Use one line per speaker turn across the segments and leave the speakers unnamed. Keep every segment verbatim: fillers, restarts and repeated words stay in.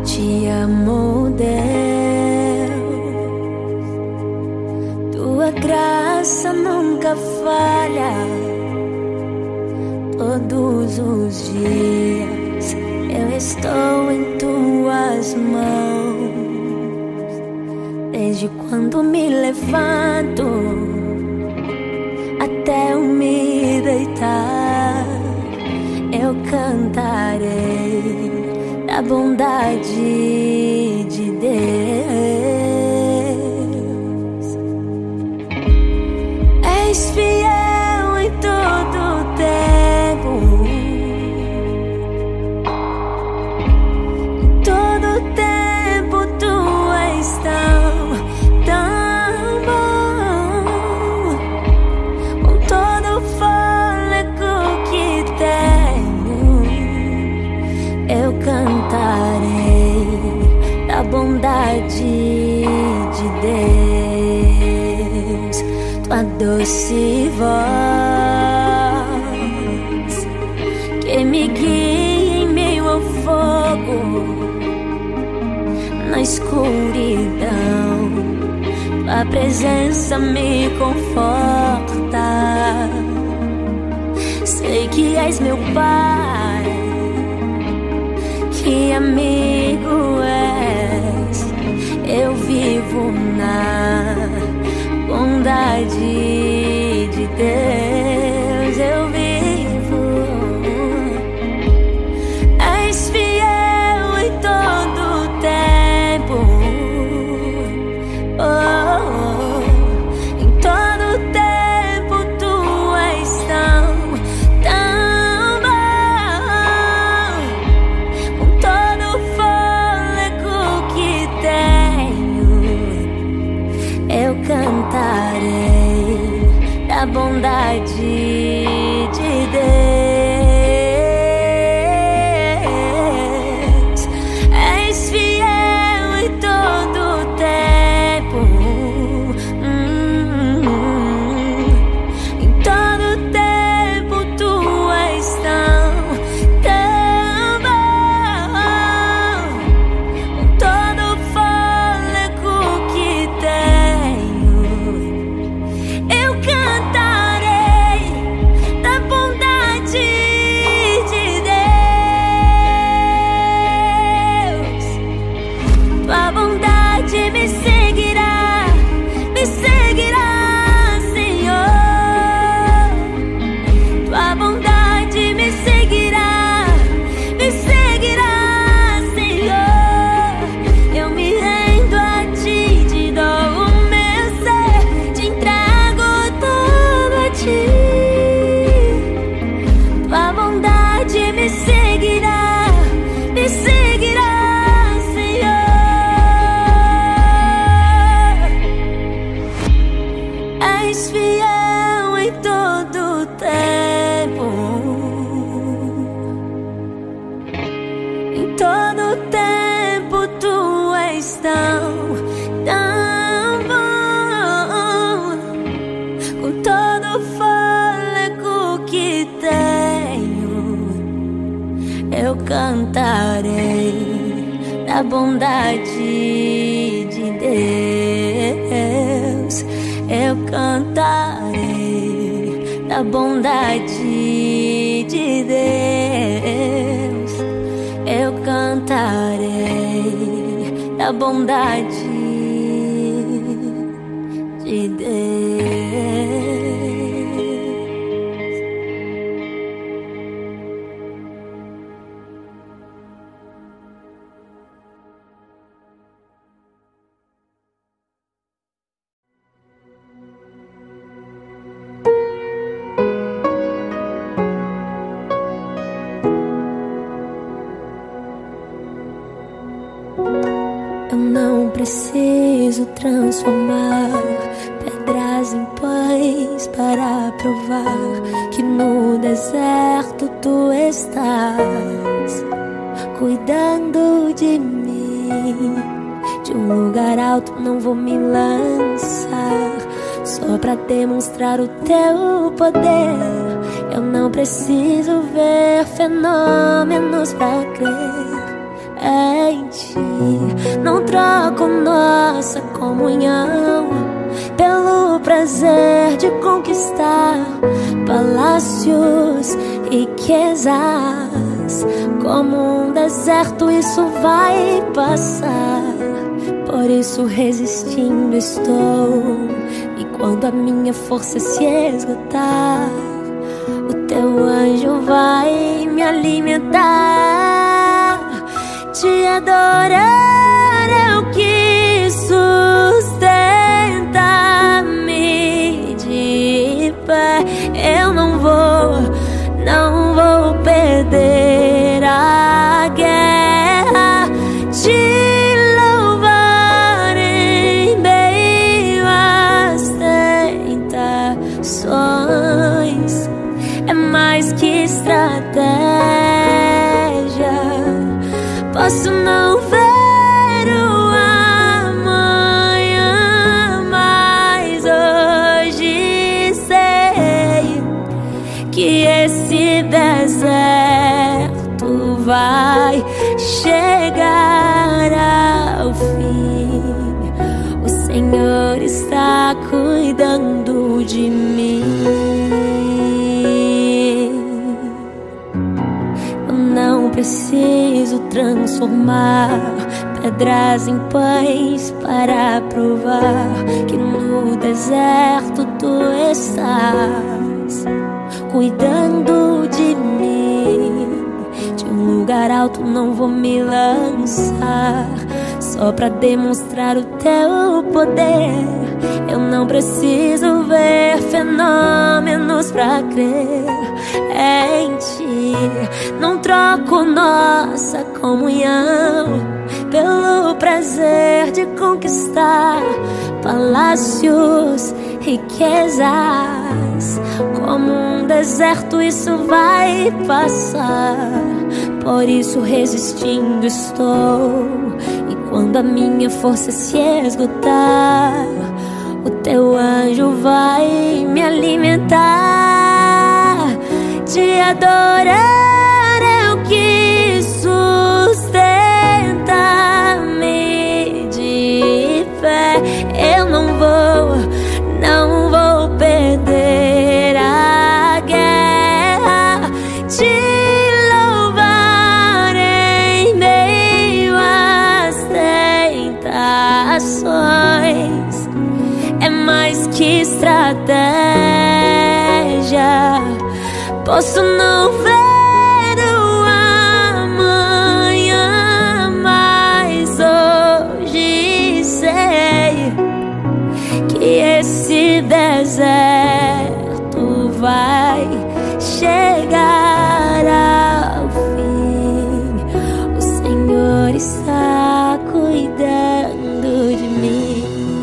Te amo, Deus, tua graça nunca falha. Todos os dias eu estou em tuas mãos. Desde quando me levanto até eu me deitar, eu cantarei da bondade de Deus. És fiel em todo o tempo, em todo o tempo tu és tão, tão bom. Com todo o fôlego que tenho, eu cantarei da bondade de Deus. Tua doce voz que me guia em meio ao fogo, na escuridão, tua presença me conforta. Sei que és meu Pai, que amigo és. Eu vivo na bondade de Deus. Eu vivo. És fiel em todo o tempo, oh, em todo o tempo tu és tão, tão bom. Com todo o fôlego que tenho, eu cantarei da bondade de Deus. És fiel em todo o tempo, hum, em todo o tempo tu és tão, tão bom. Com todo o fôlego que tenho, eu cantarei da bondade de Deus. Tua bondade me seguirá, me seguirá, Senhor. Tua bondade me seguirá, me seguirá, Senhor. Eu me rendo a ti, te dou o meu ser, te entrego tudo a ti. Tua bondade me seguirá, me seguirá, Senhor. És fiel em todo o tempo, em todo o tempo tu és tão, tão bom. Com todo o fôlego que tenho, eu cantarei da bondade de Deus. Eu cantarei da bondade de Deus. Eu cantarei da bondade de Deus. Eu não preciso transformar pedras em pães para provar que no deserto tu estás cuidando de mim. De um lugar alto não vou me lançar só pra demonstrar o teu poder. Eu não preciso ver fenômenos pra crer em ti. Não troco nossa comunhão pelo prazer de conquistar palácios, riquezas. Como um deserto isso vai passar, por isso resistindo estou. E quando a minha força se esgotar, o teu anjo vai me alimentar. Te adorar é o que sustenta-me de pé. Eu não vou, não vou perder a guerra. Te louvar em meio às tentações é mais que estratégia. Posso não ver o amanhã, mas hoje sei que esse deserto vai chegar ao fim. O Senhor está cuidando de mim. Eu não preciso transformar pedras em pães para provar que no deserto tu estás cuidando de mim. De um lugar alto não vou me lançar só pra demonstrar o teu poder. Eu não preciso ver fenômenos pra crer em ti. Não troco nossa comunhão pelo prazer de conquistar palácios, riquezas. Como um deserto isso vai passar, por isso resistindo estou. E quando a minha força se esgotar, o teu anjo vai me alimentar. Te adorar é o que sustenta-me de pé. Eu não vou, não vou perder a guerra. Te louvar em meio às tentações é mais que estratégia. Posso não ver o amanhã, mas hoje sei que esse deserto vai chegar ao fim. O Senhor está cuidando de mim.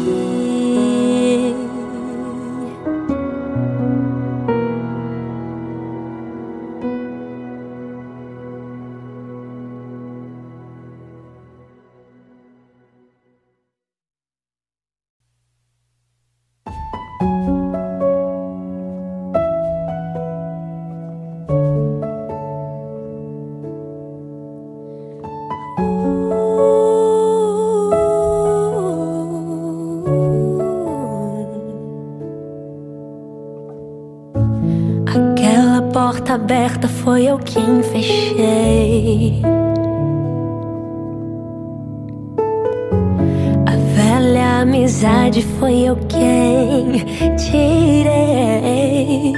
Aquela porta aberta foi eu quem fechei. A velha amizade foi eu quem tirei.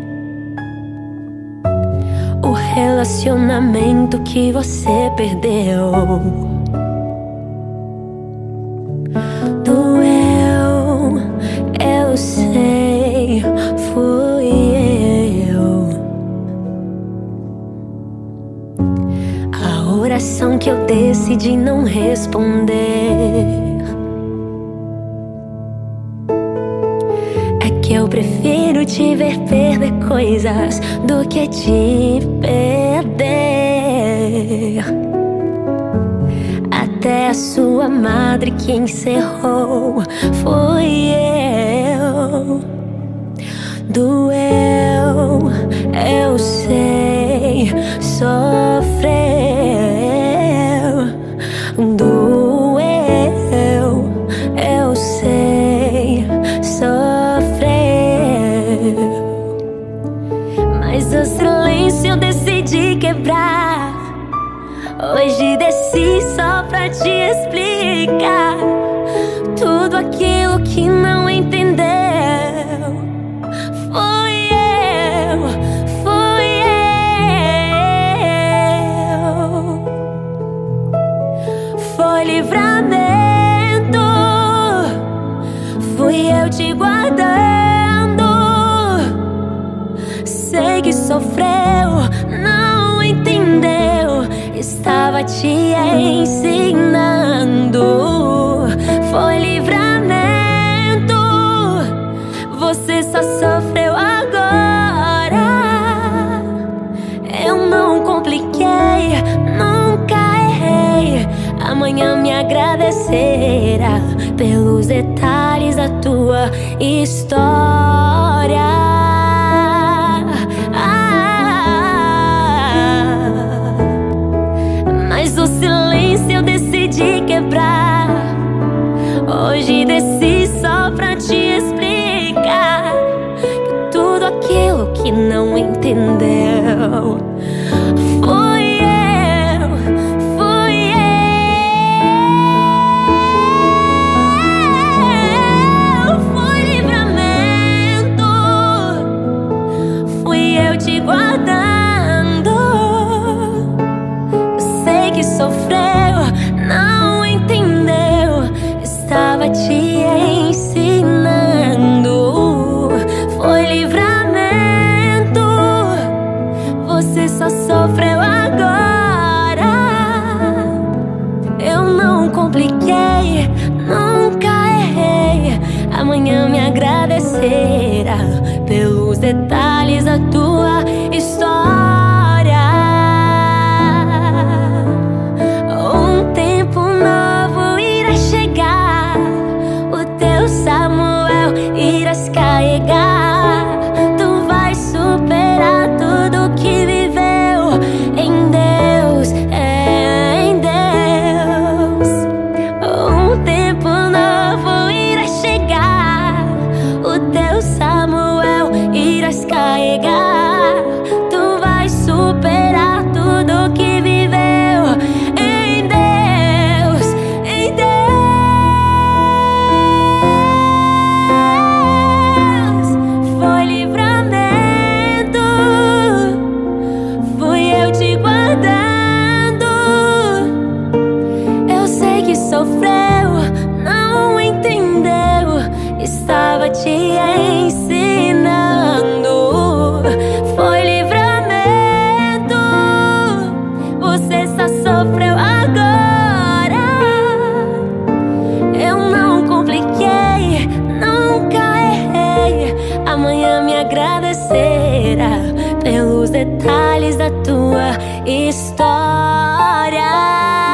O relacionamento que você perdeu doeu, eu sei, fui eu. A oração que eu decidi não responder é que eu prefiro te ver perder coisas do que te perder. Até a sua madre que encerrou fui eu. Doeu, eu sei, sofreu. Doeu. explicar tudo aquilo que não entendeu. Fui eu, fui eu. Foi livramento, fui eu te guardando. Sei que sofreu, não entendeu, estava te ensinando. Foi livramento, você só sofreu agora. Eu não compliquei, nunca errei. Amanhã me agradecerá pelos detalhes da tua história. Mas o silêncio eu decidi quebrar. Hoje desci só pra te explicar que tudo aquilo que não entendeu. Fui eu, fui eu. Fui livramento, fui eu te guardando. Sofreu, não entendeu, estava te ensinando. Foi livramento, você só sofreu agora. Eu não compliquei, nunca errei. Amanhã me agradecerá pelos detalhes da tua história. Samuel, irás carregar. Tu vais superar tudo que viveu em Deus, é em Deus. Um tempo novo irá chegar. O teu Samuel irás carregar. Tu vais superar tudo que viveu em Deus, em Deus. Te ensinando. Foi livramento, você só sofreu agora. Eu não compliquei, nunca errei. Amanhã me agradecerá pelos detalhes da tua história.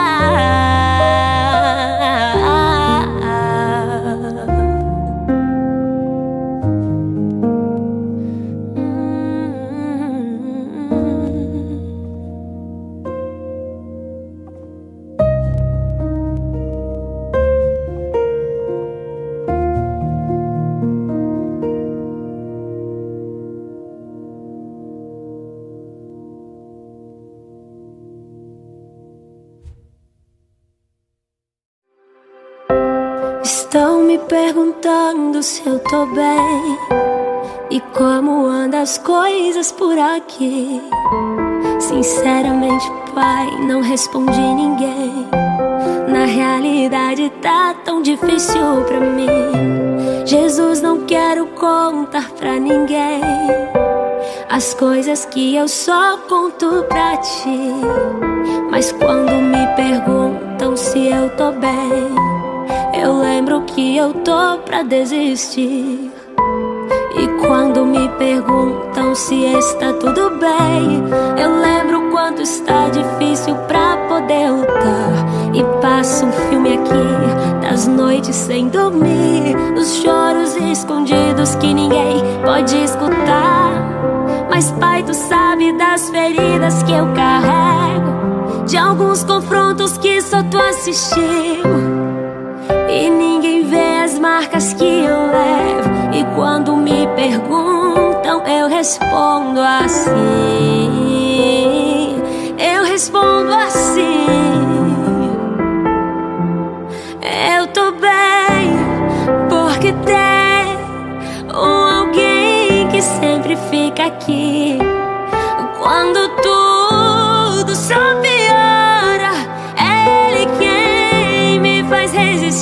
Estão me perguntando se eu tô bem e como andam as coisas por aqui. Sinceramente, pai, não respondi ninguém. Na realidade tá tão difícil pra mim. Jesus, não quero contar pra ninguém as coisas que eu só conto pra ti. Mas quando me perguntam se eu tô bem, eu lembro que eu tô pra desistir. E quando me perguntam se está tudo bem, eu lembro quanto está difícil pra poder lutar. E passo um filme aqui das noites sem dormir, dos choros escondidos que ninguém pode escutar. Mas pai, tu sabe das feridas que eu carrego, de alguns confrontos que só tu assistiu. E ninguém vê as marcas que eu levo. E quando me perguntam, eu respondo assim. Eu respondo assim.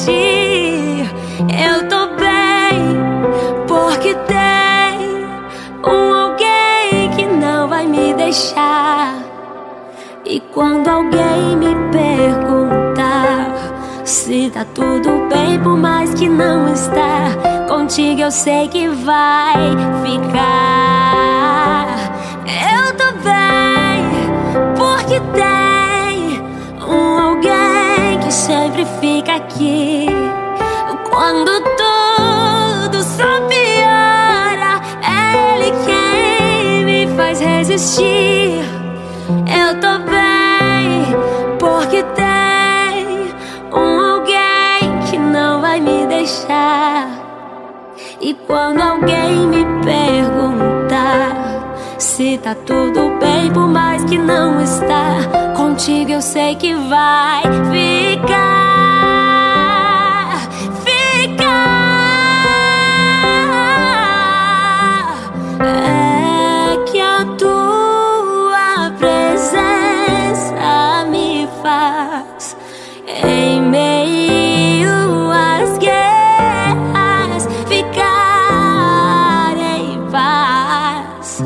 resistir. Eu tô bem, porque tem um alguém que não vai me deixar. E quando alguém me perguntar se tá tudo bem, por mais que não está, contigo eu sei que vai ficar. Eu tô bem, porque tem um alguém que sempre fica aqui. Quando tudo só piora, é ele quem me faz resistir. Eu tô bem, porque tem um alguém que não vai me deixar. E quando alguém me perguntar se tá tudo bem, por mais que não está, contigo eu sei que vai ficar. Ficar. É que a tua presença me faz, em meio às guerras, ficar em paz.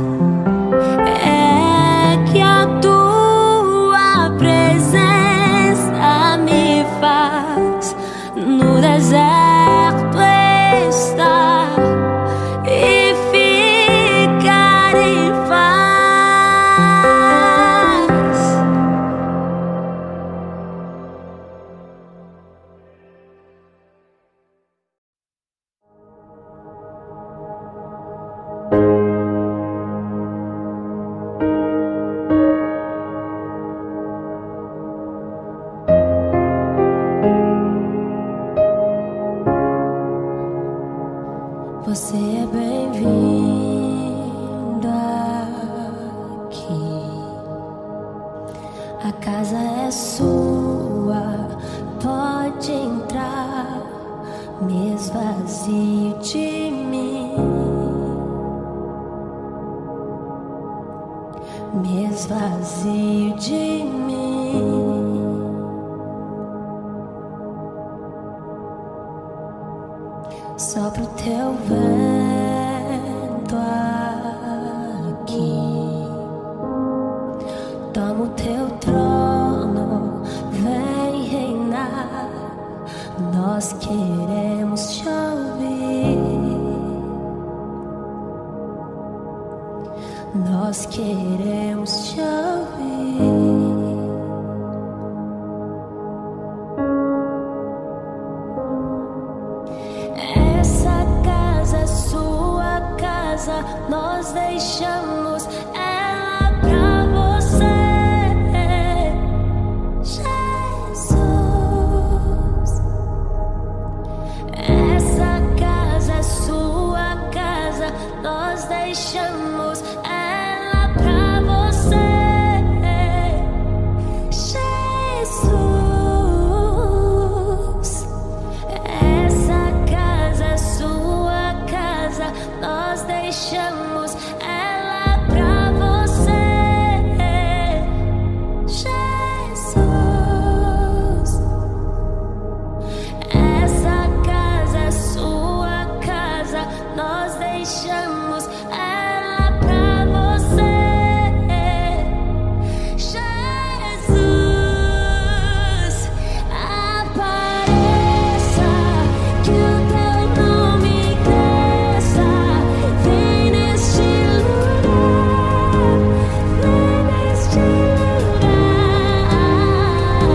É que a tua presença me faz no deserto estar e ficar em paz. Você é bem-vindo aqui. A casa é sua, pode entrar. Me esvazio de mim, me esvazio de mim. Sopra o teu vento aqui, toma o teu trono, vem reinar. Nós queremos te ouvir, nós queremos te ouvir. Nós deixamos ela pra você, Jesus. Essa casa é sua casa, nós deixamos ela pra você, Jesus. Essa casa é sua casa, nós deixamos ela pra você, Jesus. Essa casa é sua casa, nós deixamos ela pra você, Jesus. Apareça, que o teu nome cresça. Vem neste lugar, vem neste lugar.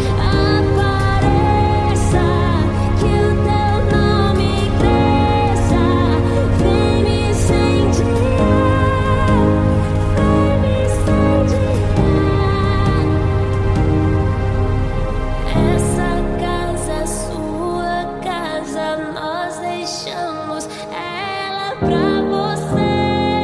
Apareça, que o teu nome cresça. Vem me incendiar, vem me incendiar. Essa casa é sua casa, nós deixamos ela pra você,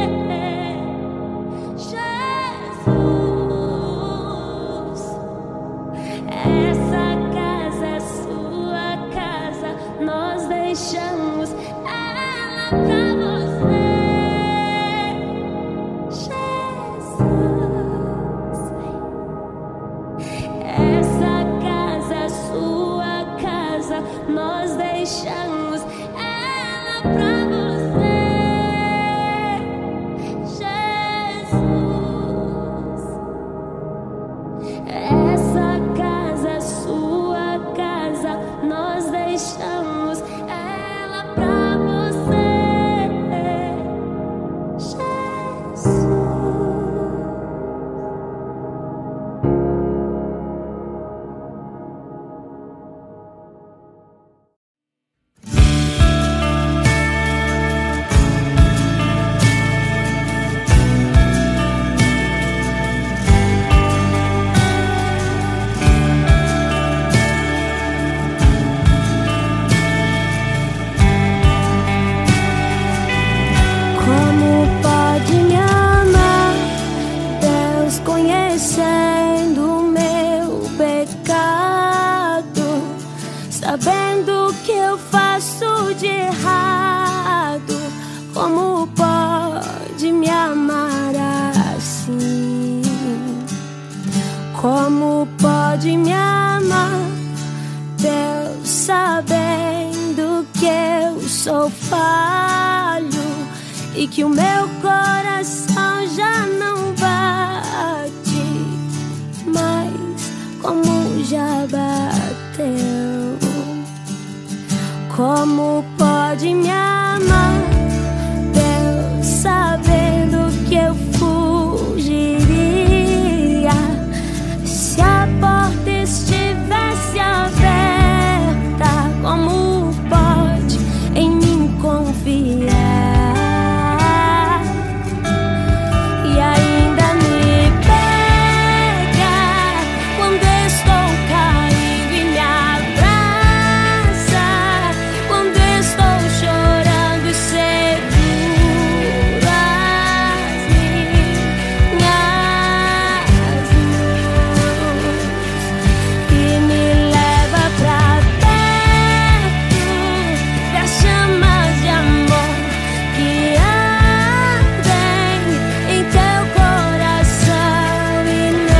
Jesus. Essa casa é sua casa, nós deixamos ela pra você, Jesus. Essa casa é sua casa, sabendo que eu faço de errado. Como pode me amar assim? Como pode me amar, Deus, sabendo que eu sou falho e que o meu coração já não bate mais como já bateu. Como pode me amar, Deus, sabendo que eu fugiria se a porta estivesse aberta? Como pode em mim confiar e ainda me pega quando estou caindo e me abraça, quando estou chorando e segura as minhas mãos e me leva pra perto das chamas de amor que ardem em teu coração e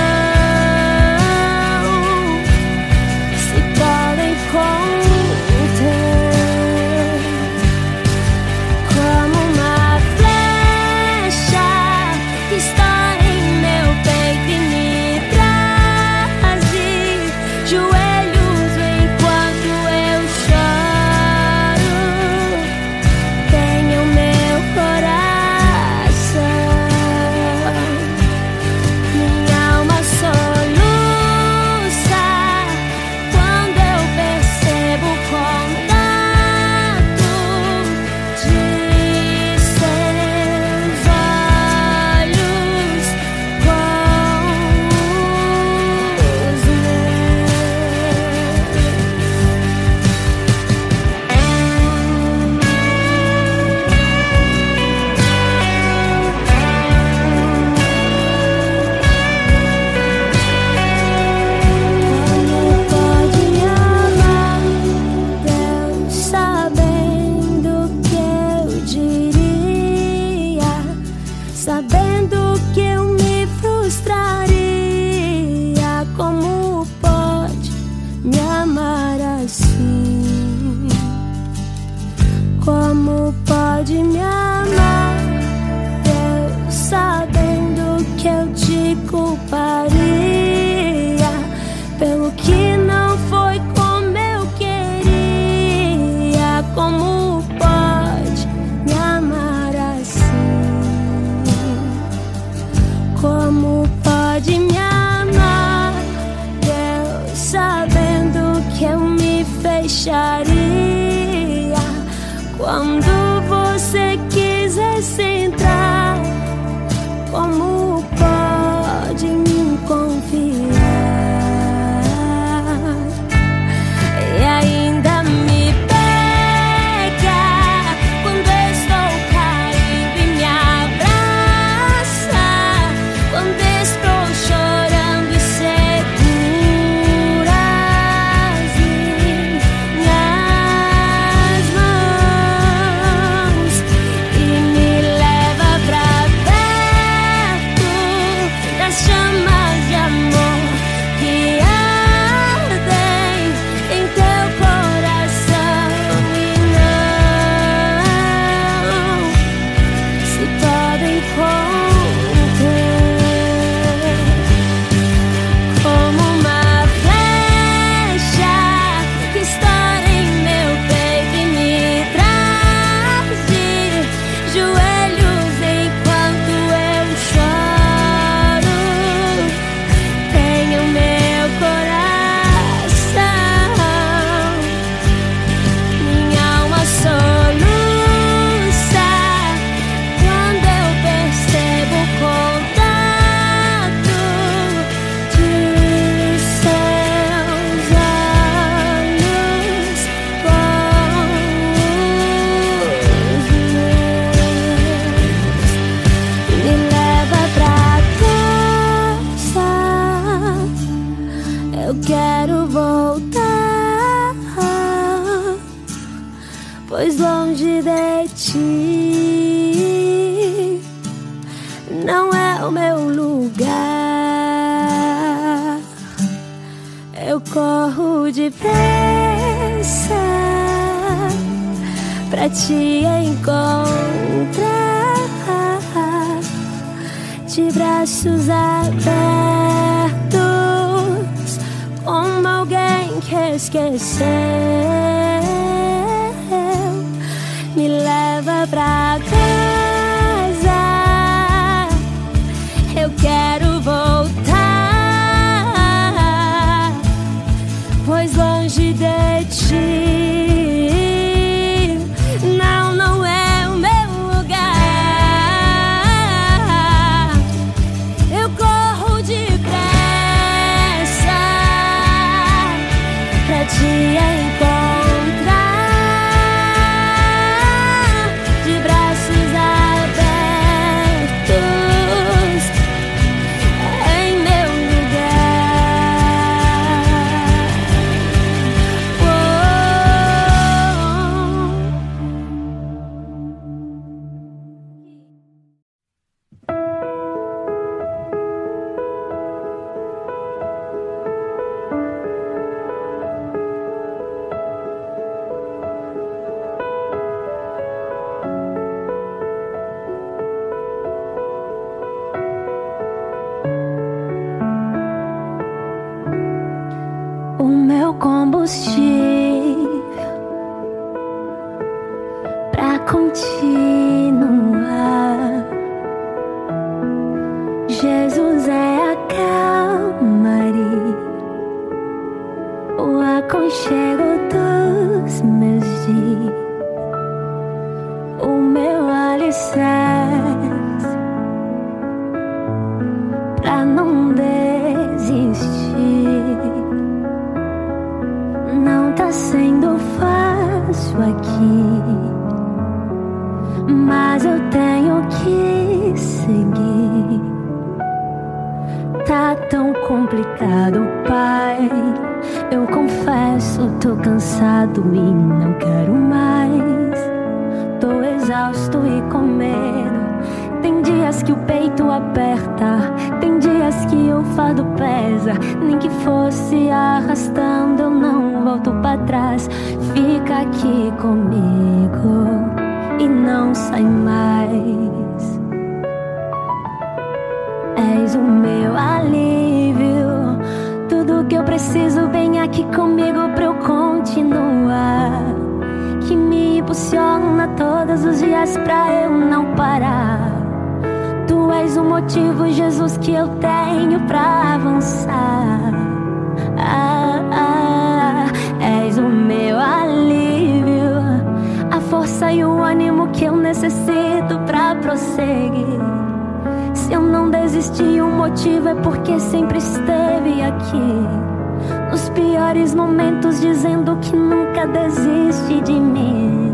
não se podem conter. Como uma flecha que estoura em meu peito e me traz de joelhos enquanto eu choro. Tenha o meu coração, minha alma soluça quando eu percebo o contato de seus olhos com os Como pode me amar, Deus, sabendo que eu diria, sabendo que eu me frustraria? Como pode me amar assim? Como pode me amar, Deus, sabendo que eu te culparia pelo que não foi como eu queria? Como pode me amar assim? Como pode me amar, Deus, sabendo que eu me fecharia quando você quisesse entrar? Como pode me confiar e ainda me pega quando estou caindo e me abraça, quando estou chorando e segura as minhas mãos e me leva pois longe de ti não é o meu lugar. Eu corro depressa pra te encontrar, de braços abertos, como alguém que esqueceu. Me leva pra casa, eu quero voltar, pois longe de ti não, não é o meu lugar. Eu corro depressa pra te encontrar, de braços abertos, em meu lugar. Oh. O meu combustível pra continuar. Jesus é a calmaria, o aconchego dos meus dias, o meu alicerce pra não desistir. Não tá sendo fácil aqui, mas eu tenho que seguir. Tá tão complicado, Pai. Eu confesso, tô cansado e não quero mais. Tô exausto e com medo. Tem dias que o peito aperta, tem dias que o fardo pesa. Nem que fosse arrastando, eu não volto pra trás. Fica aqui comigo e não sai mais. És o meu alívio, tudo que eu preciso vem aqui comigo pra eu continuar. Que me impulsiona todos os dias pra eu não parar. Tu és o motivo, Jesus, que eu tenho pra avançar. Ah, ah, és o meu alívio, a força e o ânimo que eu necessito pra prosseguir. Se eu não desisti, o motivo é porque sempre esteve aqui. Nos piores momentos, dizendo que nunca desiste de mim.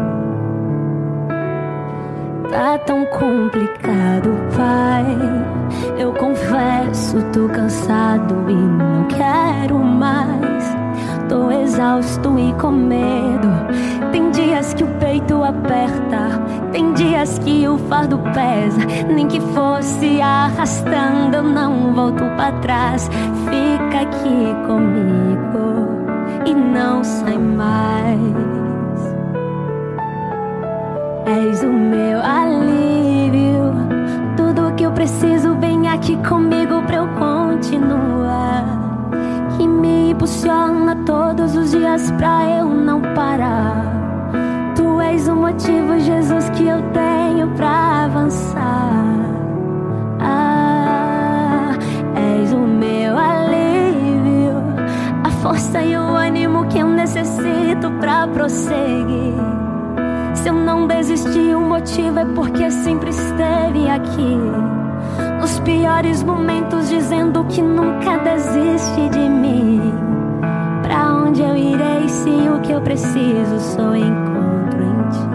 Tá tão complicado, Pai. Eu confesso, tô cansado e não quero mais. Tô exausto e com medo. Tem dias que o peito aperta, tem dias que o fardo pesa. Nem que fosse arrastando, eu não volto pra trás. Fica aqui comigo e não sai mais. És o meu alívio, tudo que eu preciso vem aqui comigo pra eu continuar. Que me impulsiona todos os dias pra eu não parar. Tu és o motivo, Jesus, que eu tenho pra avançar. Ah, és o meu alívio, a força e o ânimo que eu necessito pra prosseguir. Se eu não desisti, o motivo é porque sempre esteve aqui. Nos piores momentos, dizendo que nunca desiste de mim. Pra onde eu irei se o que eu preciso só encontro em ti?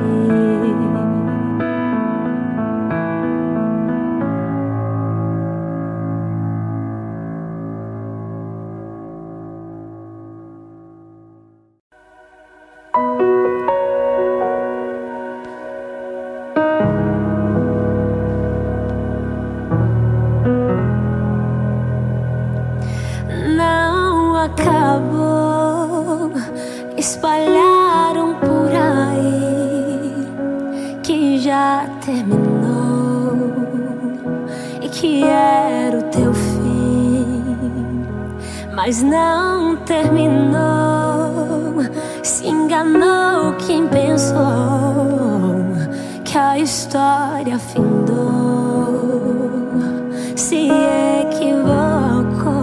mas não terminou. Se enganou quem pensou que a história findou, se equivocou.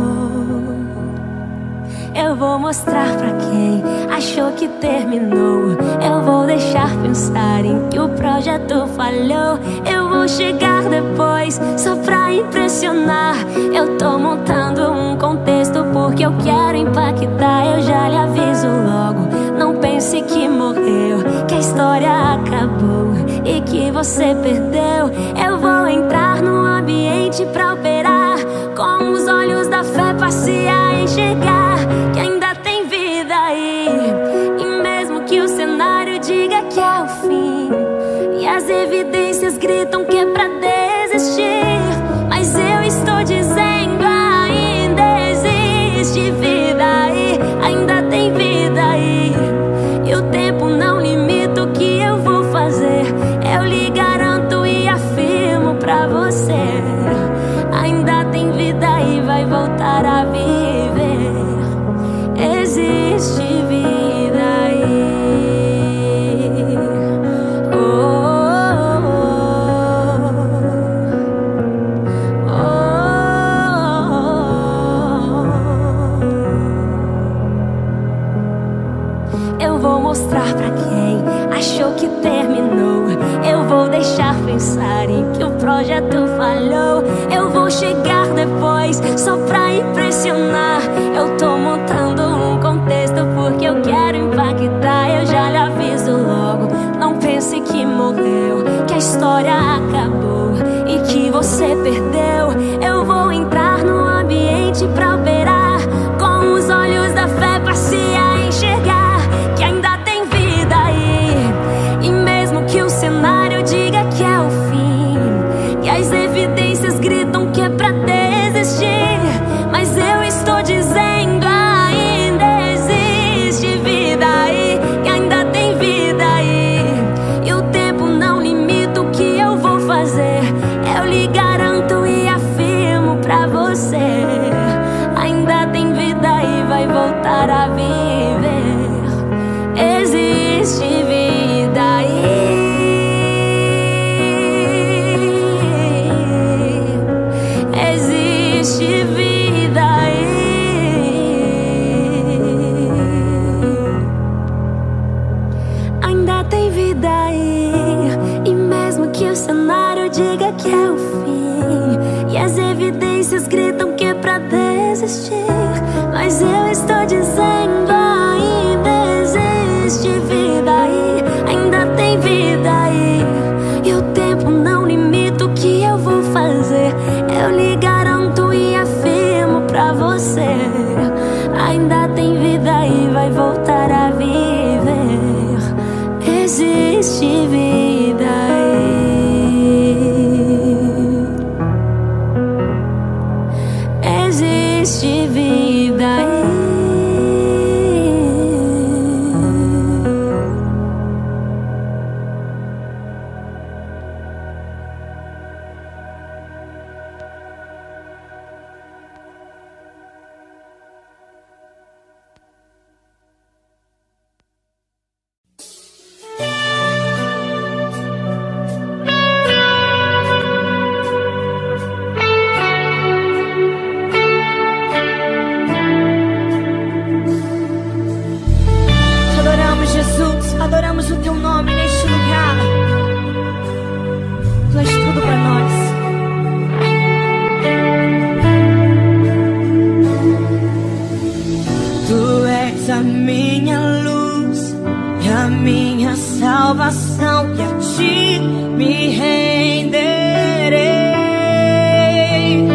Eu vou mostrar pra quem achou que terminou. Eu vou deixar pensar em que o projeto falhou. Eu vou chegar depois só pra impressionar. Eu tô montando um contexto porque eu quero impactar. Eu já lhe aviso logo, não pense que morreu, que a história acabou e que você perdeu. Eu vou entrar no ambiente pra operar, com os olhos da fé passear e enxergar que ainda tem vida aí. E mesmo que o cenário diga que é o fim e as evidências gritam que é pra desistir, mas eu estou dizendo ainda existe vida aí, ainda tem vida aí. E o tempo não limita o que eu vou fazer. Eu lhe garanto e afirmo pra você, ainda tem vida e vai voltar a viver. Existe vida aí. Oh, oh, oh, oh. Eu vou mostrar pra quem achou que terminou. Eu vou deixar pensar em que o projeto falhou. Eu vou chegar depois só pra impressionar. Eu tô montando um contexto porque eu quero impactar. Eu já lhe aviso logo, não pense que morreu, que a história acabou e que você perdeu. Eu vou entrar no ambiente pra operar, com os olhos da fé passear e enxergar que ainda tem vida aí. E mesmo que o cenário diga que é o fim e as evidências gritam que é pra desistir, mas eu estou dizendo ainda existe vida aí, que ainda tem vida aí. E o tempo não limita o que eu vou fazer. Eu lhe garanto e afirmo pra você, ainda tem vida e vai voltar a viver. Existe vida aí. Existe vida aí. Ainda tem vida aí. E mesmo que o cenário diga que é o fim e as evidências gritam que é pra desistir, mas eu estou dizendo ainda existe vida aí, ainda tem vida aí. E o tempo não limita o que eu vou fazer. Eu lhe garanto e afirmo pra você, ainda tem vida e vai voltar a viver. Existe vida aí. Existe vida aí.
Adoramos o teu nome neste lugar. Tu és tudo para nós. Tu és a minha luz e a minha salvação, e a ti me renderei.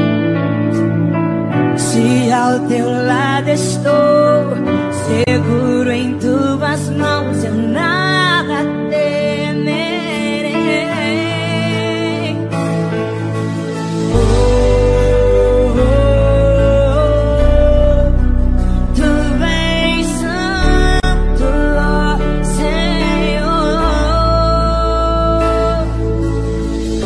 Se ao teu lado estou, seguro em tuas mãos, eu nada temerei. Oh, oh, oh. Tu vens santo, ó Senhor. Oh,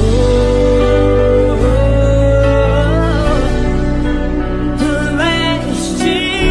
oh, oh. Tu vens digno.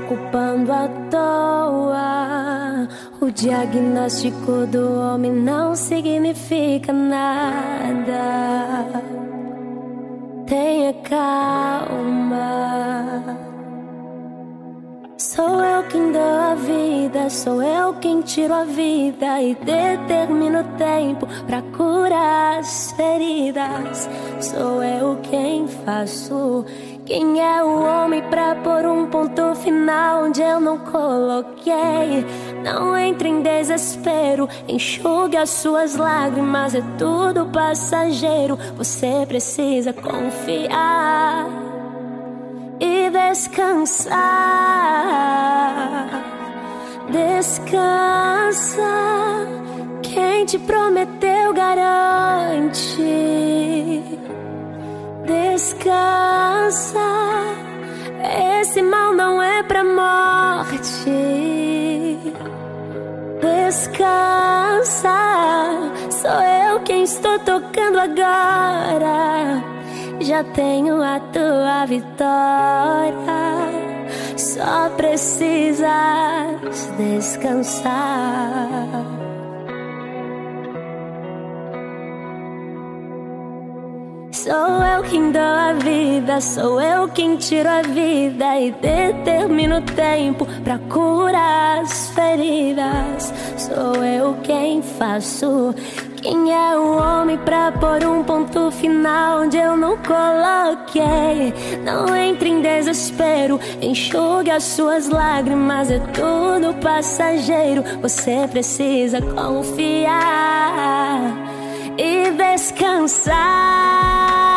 preocupando à toa. O diagnóstico do homem não significa nada. Tenha calma. Sou eu quem dou a vida, sou eu quem tiro a vida e determino o tempo pra curar as feridas. Sou eu quem faço. Quem é o homem pra pôr um ponto final onde eu não coloquei? Não entre em desespero, enxugue as suas lágrimas, é tudo passageiro. Você precisa confiar e descansar. Descansa, quem te prometeu garante. Descansa, esse mal não é pra morte. Descansa, sou eu quem estou tocando agora. Já tenho a tua vitória, só precisas descansar. Sou eu quem dou a vida, sou eu quem tiro a vida e determino o tempo pra curar as feridas. Sou eu quem faço. Quem é o homem pra pôr um ponto final onde eu não coloquei? Não entre em desespero, enxugue as suas lágrimas, é tudo passageiro. Você precisa confiar e descansar.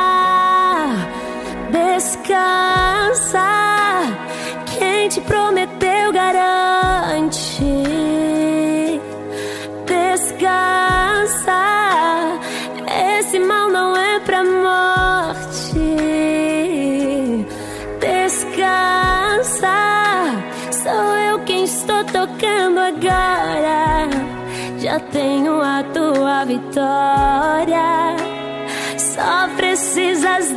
Descansa, quem te prometeu garante. Descansa, esse mal não é pra morte. Descansa, sou eu quem estou tocando agora. Já tenho a tua vitória, só precisas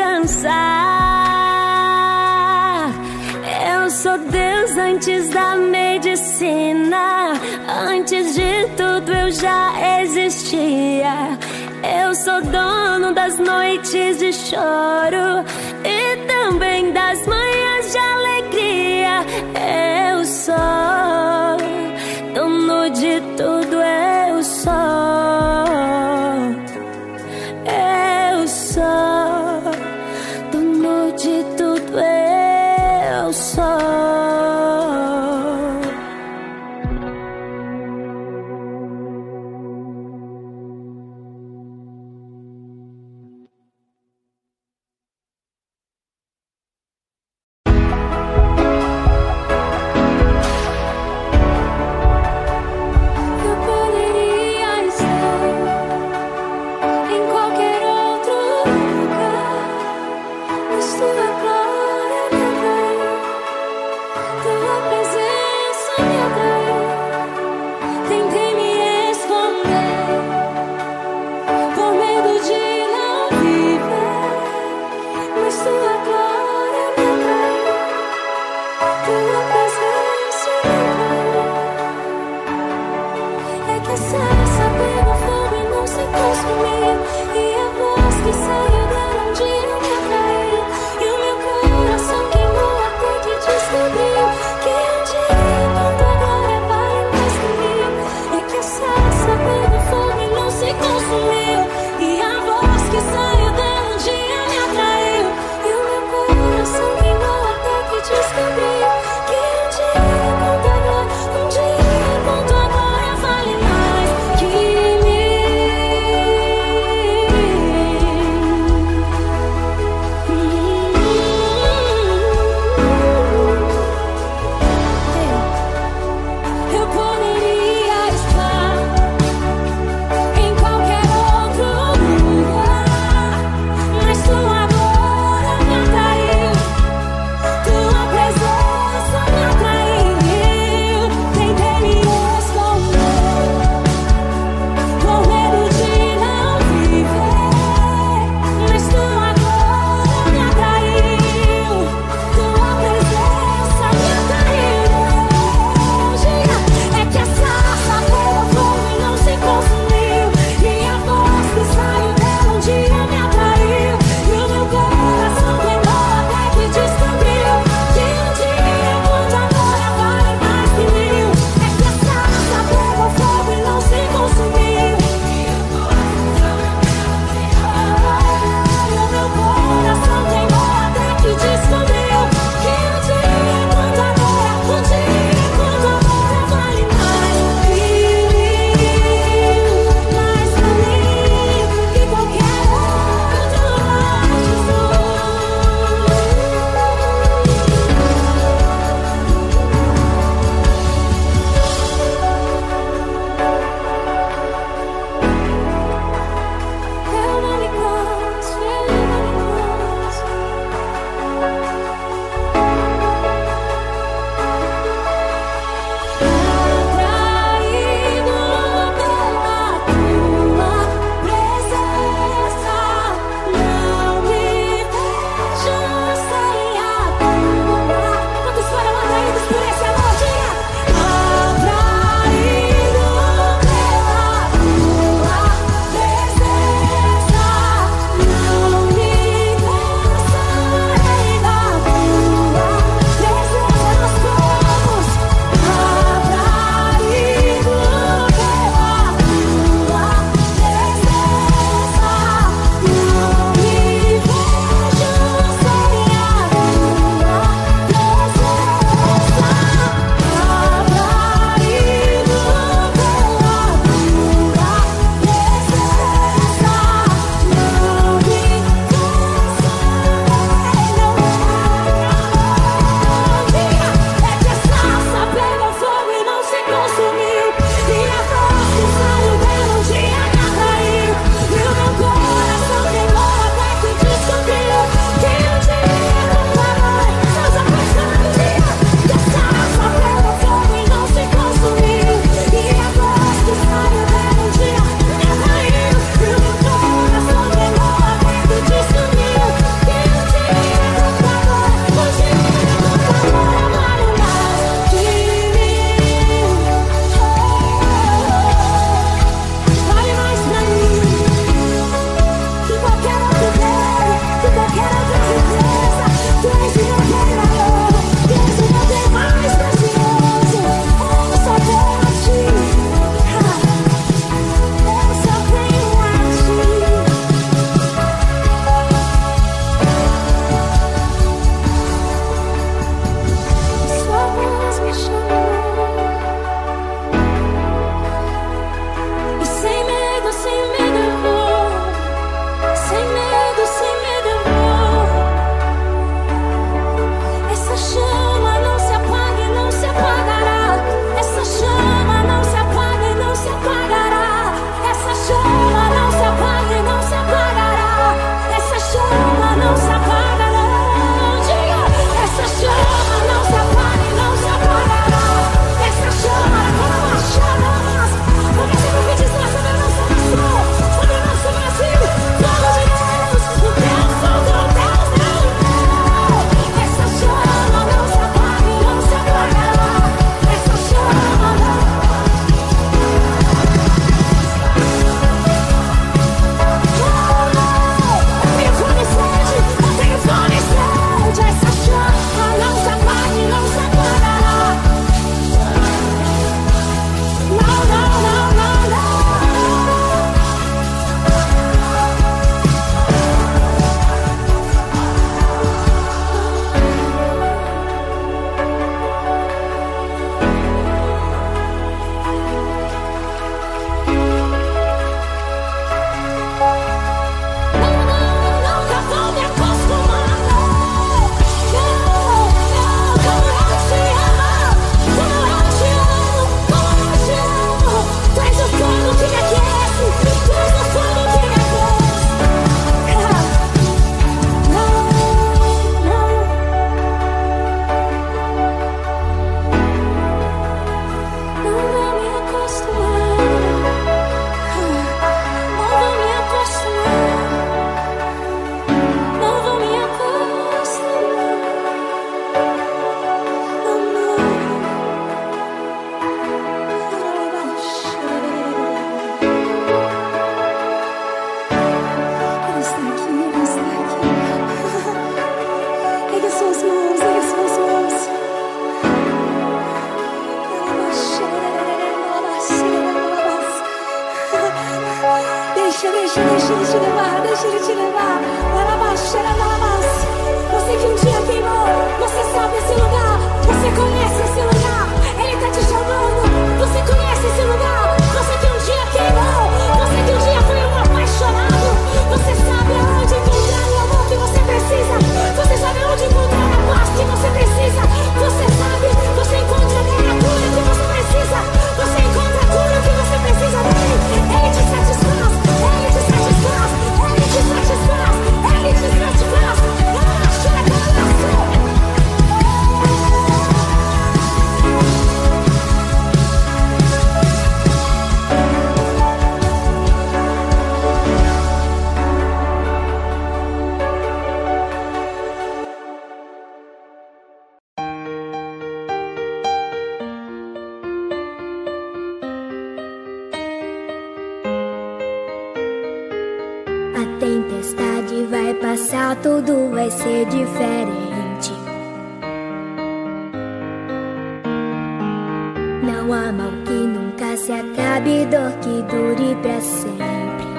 descansar. Eu sou Deus antes da medicina, antes de tudo eu já existia. Eu sou dono das noites de choro e também das manhãs de alegria. Eu sou dono de tudo, eu sou. Eu sou dono de tudo, eu sou.
Deixa ele te levar, deixa ele te levar. Você que um dia queimou, você sabe esse lugar, você conhece esse lugar, ele tá te chamando. Você conhece esse lugar, você que um dia queimou, você que um dia foi um apaixonado. Você sabe aonde encontrar o amor que você precisa, você sabe aonde encontrar a paz que você precisa, você sabe, você encontra a cura que você precisa, você encontra a cura que você precisa dele. Ele te satisfaz, ele te satisfaz, ele te satisfaz, ele te satisfaz.
A tempestade vai passar, tudo vai ser diferente. Não há mal que nunca se acabe, dor que dure pra sempre.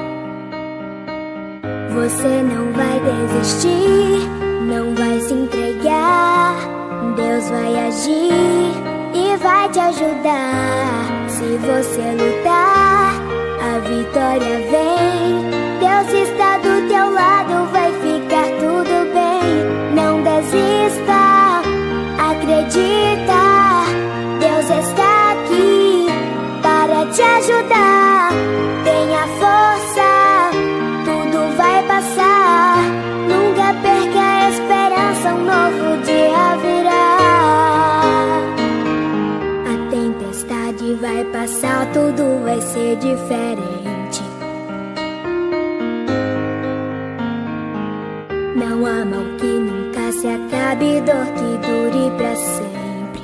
Você não vai desistir, não vai se entregar. Deus vai agir e vai te ajudar. Se você lutar, a vitória vem. Deus está do teu lado, vai ficar tudo bem. Não desista, acredita. Deus está aqui para te ajudar. Tenha força, tudo vai passar. Nunca perca a esperança, um novo dia virá. A tempestade vai passar, tudo vai ser diferente. Não há mal que nunca se acabe, dor que dure pra sempre.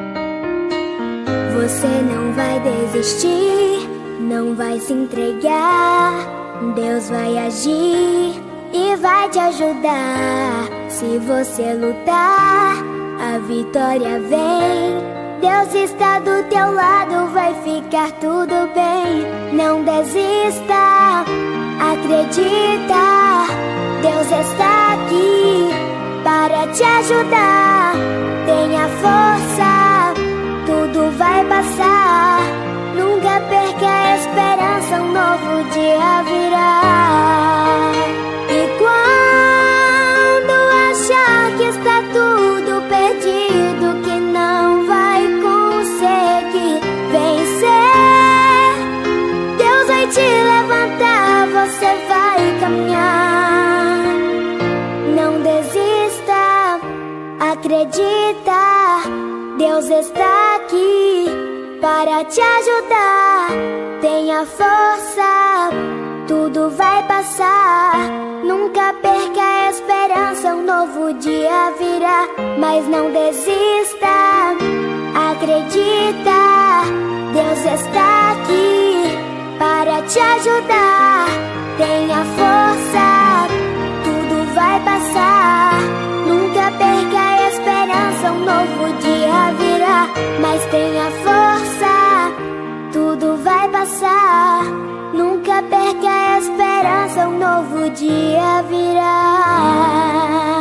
Você não vai desistir, não vai se entregar. Deus vai agir e vai te ajudar. Se você lutar, a vitória vem. Deus está do teu lado, vai ficar tudo bem. Não desista, acredita. Deus está aqui para te ajudar. Tenha força, tudo vai passar. Nunca perca a esperança, um novo dia virá. E quando achar que está tudo perdido, que não vai conseguir vencer, Deus vai te levantar, você vai caminhar. Não desista, acredita. Deus está aqui para te ajudar. Tenha força, tudo vai passar. Nunca perca a esperança, um novo dia virá. Mas não desista, acredita. Deus está aqui para te ajudar. Tenha força, tudo vai passar. Nunca perca a esperança, um novo dia virá. Mas tenha força, tudo vai passar. Nunca perca a esperança, um novo dia virá.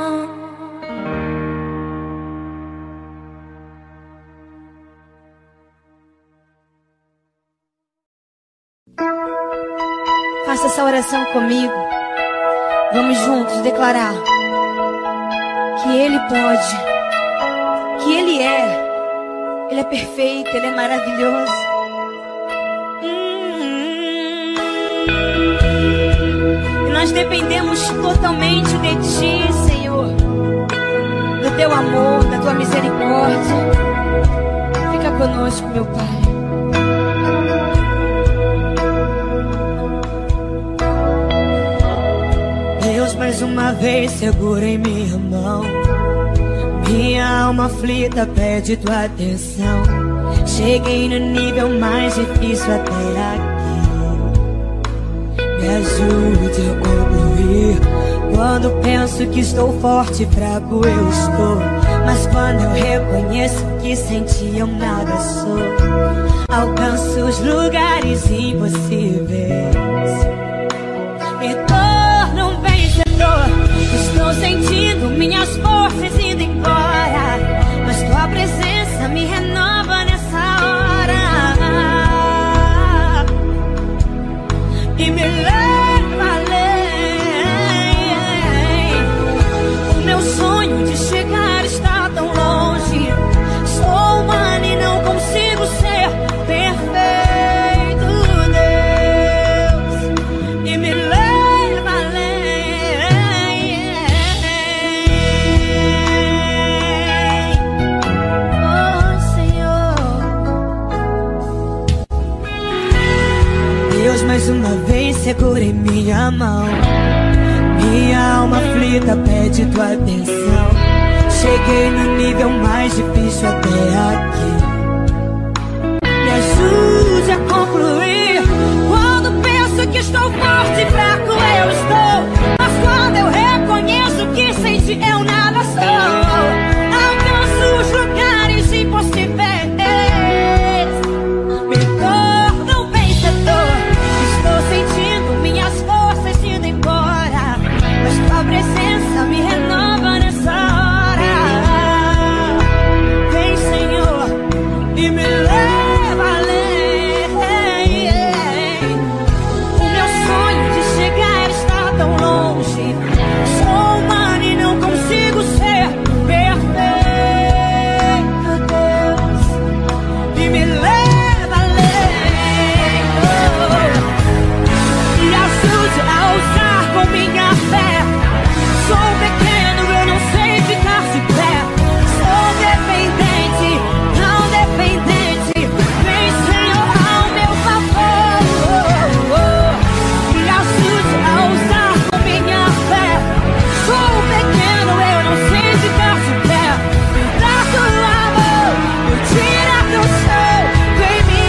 Faça essa oração comigo. Vamos juntos declarar que Ele pode, que Ele é, Ele é perfeito, Ele é maravilhoso. E nós dependemos totalmente de Ti, Senhor, do Teu amor, da Tua misericórdia. Fica conosco, meu Pai. Deus, mais uma vez segura em minha mão. Minha alma aflita pede tua atenção. Cheguei no nível mais difícil até aqui. Me ajude a concluir. Quando penso que estou forte, fraco eu estou. Mas quando eu reconheço que sem ti eu nada sou, alcanço os lugares impossíveis. Estou sentindo minhas forças indo embora, mas tua presença me renova nessa hora e me leva além. O meu sonho de chegar está tão longe. Sou humana e não consigo ser perfeito, Deus, e me leva além. Oh, Senhor, Deus, mais uma vez segura em minha mão. Minha alma aflita pede tua atenção. Cheguei no nível mais difícil até aqui. Me ajude a concluir. Quando penso que estou forte e fraco eu estou, mas quando eu reconheço que sem ti eu nada sou, alcanço os lugares impossíveis, me torno um vencedor. Estou sentindo minhas forças indo embora, mas tua presença me renova nessa hora. Vem, Senhor, e me leva além. O meu sonho de chegar está tão longe. Sou humana e não consigo ser perfeito, Deus, e me leva além. Oh, me ajude a ousar com minha fé. Sou pequeno, eu não sei ficar de pé. Sou dependente, não dependente. Vem, Senhor, ao meu favor. Me ajude a ousar com minha fé. Sou pequeno, eu não sei ficar de pé. Me dá teu amor, me tira do chão. Vem me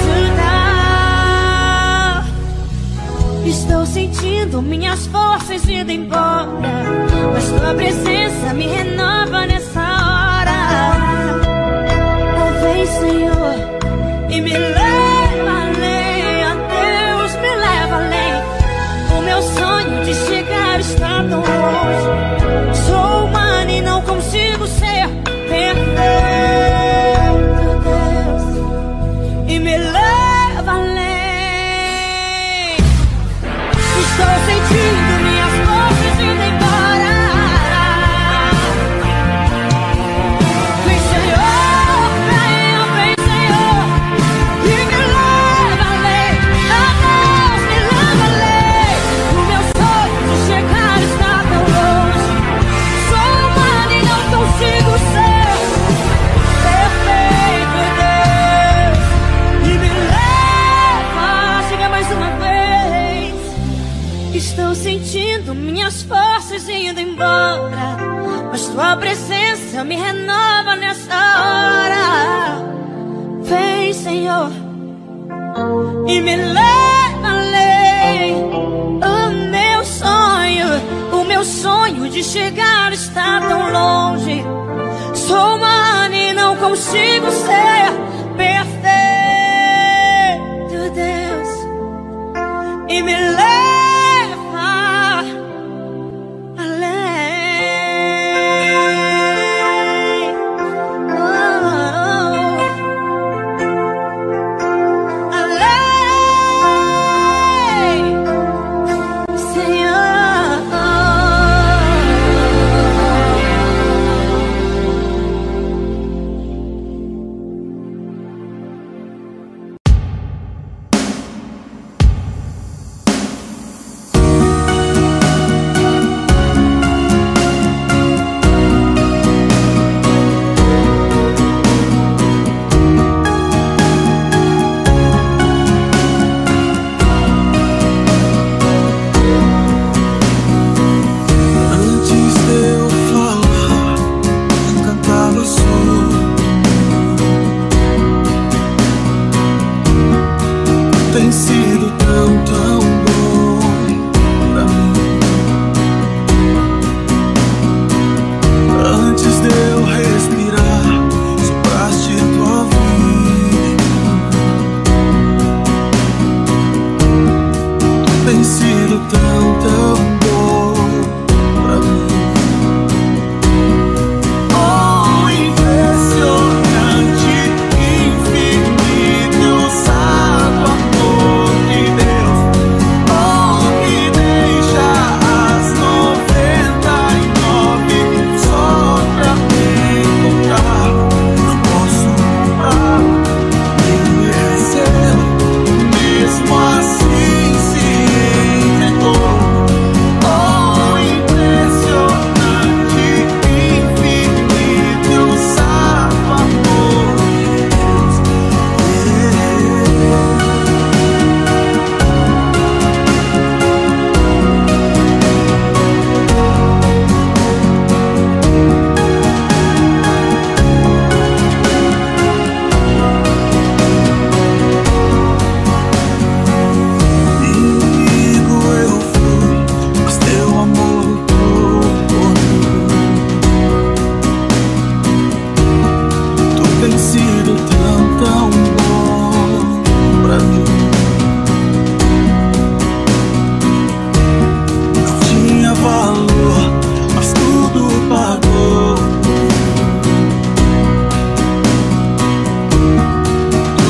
ajudar. Estou sentindo minhas forças indo embora, mas tua presença me renova nessa hora. Oh, vem, Senhor, e me leva além. Oh, Deus, me leva além. O meu sonho de chegar está tão longe. Sou humana e não consigo ser perfeito, Deus, e me leva além. Estou sentindo minhas forças indo embora. Vem, Senhor, vem, vem, Senhor, e me leva além. Oh, Deus, me leva além. O meu sonho de chegar está tão longe. Sou humana e não consigo ser perfeito, Deus, e me leva. Chega mais uma vez. Estou sentindo minhas forças indo embora, mas tua presença me renova nessa hora. Vem, Senhor, e me leva além. O meu sonho, o meu sonho de chegar está tão longe. Sou humana e não consigo ser perfeito, Deus, e me leva além. Oh, além, Senhor.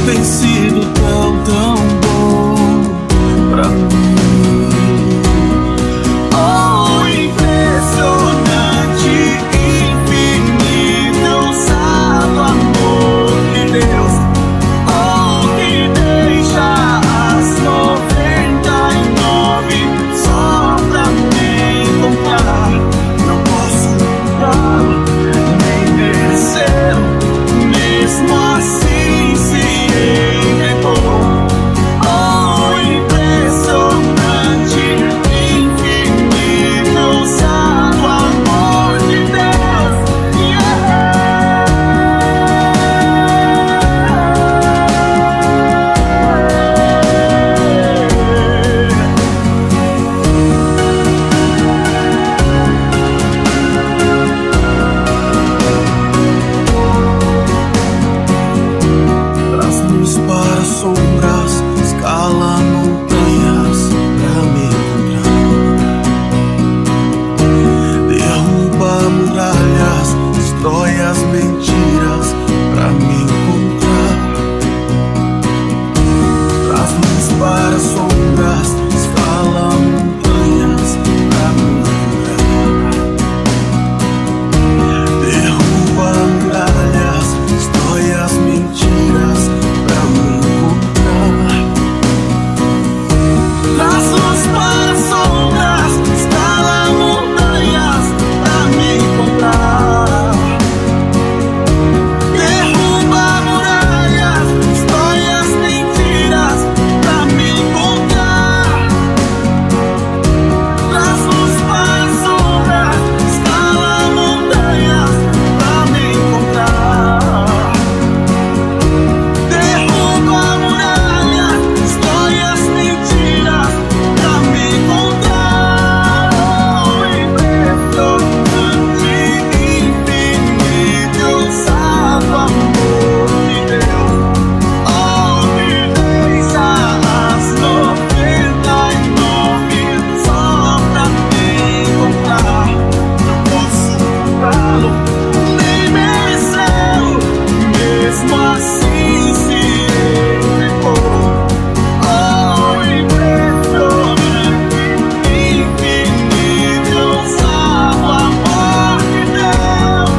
tem sido tão, tão bom pra mim. Oh, impressionante, infinito, ousado amor de Deus. Oh, que deixa as noventa e nove só pra me encontrar. Não posso mudar, nem merecê-lo, mesmo assim se entregou. Oh, impressionante, infinito, ousado amor de Deus. Traz luz para sombras, escala montanhas pra me encontrar. Derruba muralhas, destrói as mentiras pra me encontrar. Traz luz para sombras, escala montanhas pra me encontrar. Derruba muralhas, destrói as mentiras pra me encontrar. Traz luz para sombras, escala montanhas pra me encontrar. Derruba muralhas, destrói as mentiras pra me encontrar. Traz luz para sombras, escala montanhas pra me encontrar. Derruba muralhas, destrói as mentiras pra me encontrar. Oh, impressionante, infinito, ousado amor de Deus. Oh, que deixa as noventa e nove só pra me encontrar. Não posso mudá-lo, nem merecê-lo, mesmo assim se entregou. Oh, impressionante, infinito, ousado amor de Deus.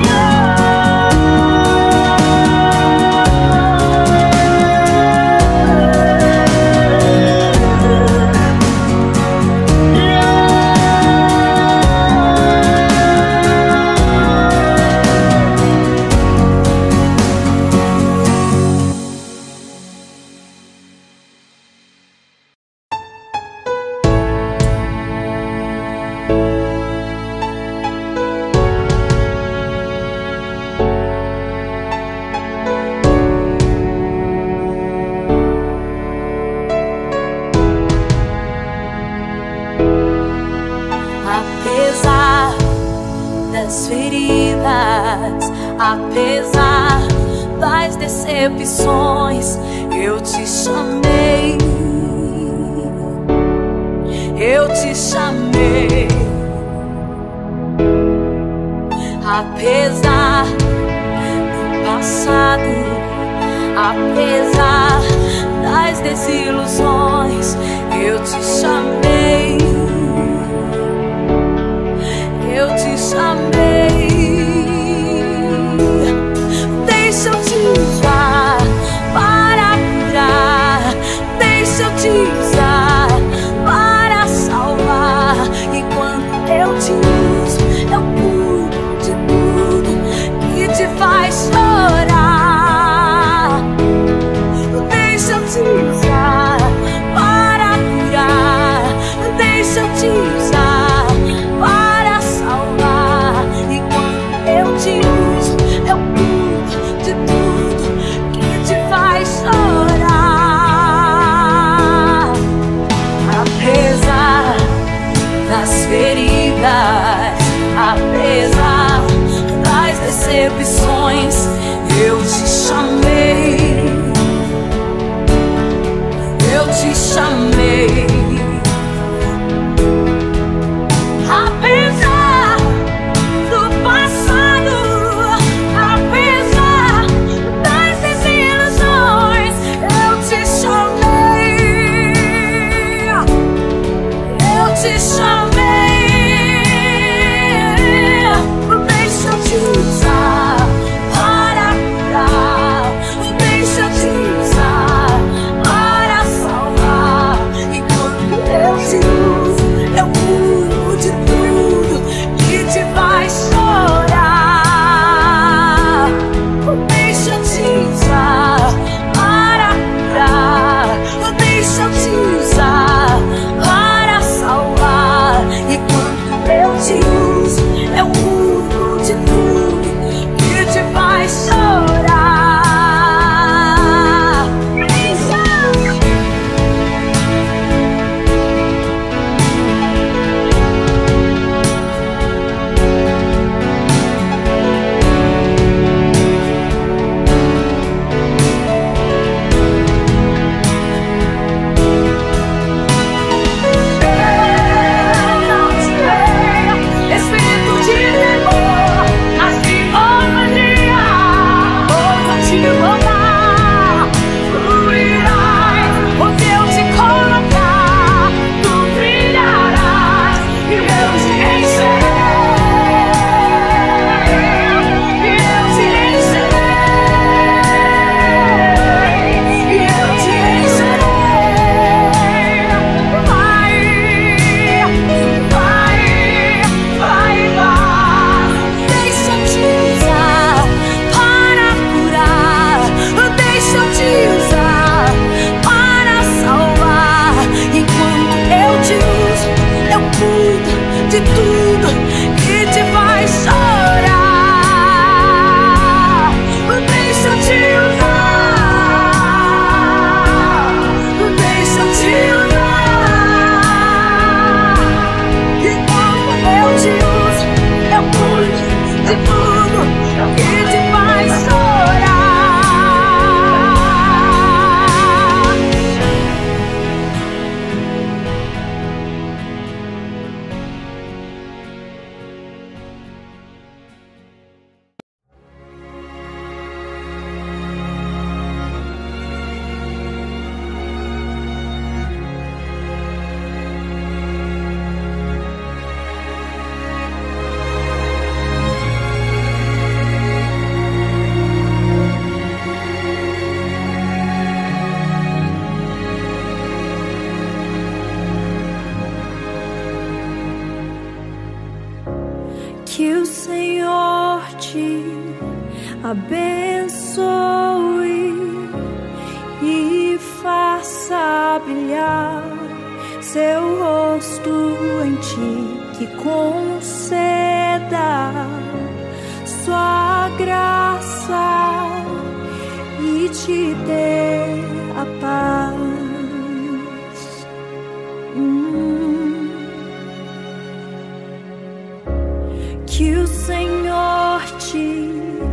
Apesar das feridas, apesar das decepções, eu te chamei, eu te chamei. Apesar do passado, apesar das desilusões, eu te chamei, eu te chamei. Deixa eu te usar para curar, deixa eu te usar para salvar. E quando eu te uso, eu cuido de tudo que te faz chorar. Deixa eu te usar para curar,
abençoe e faça brilhar seu rosto em ti, que conceda sua graça e te dê a paz. Hum. Que o Senhor te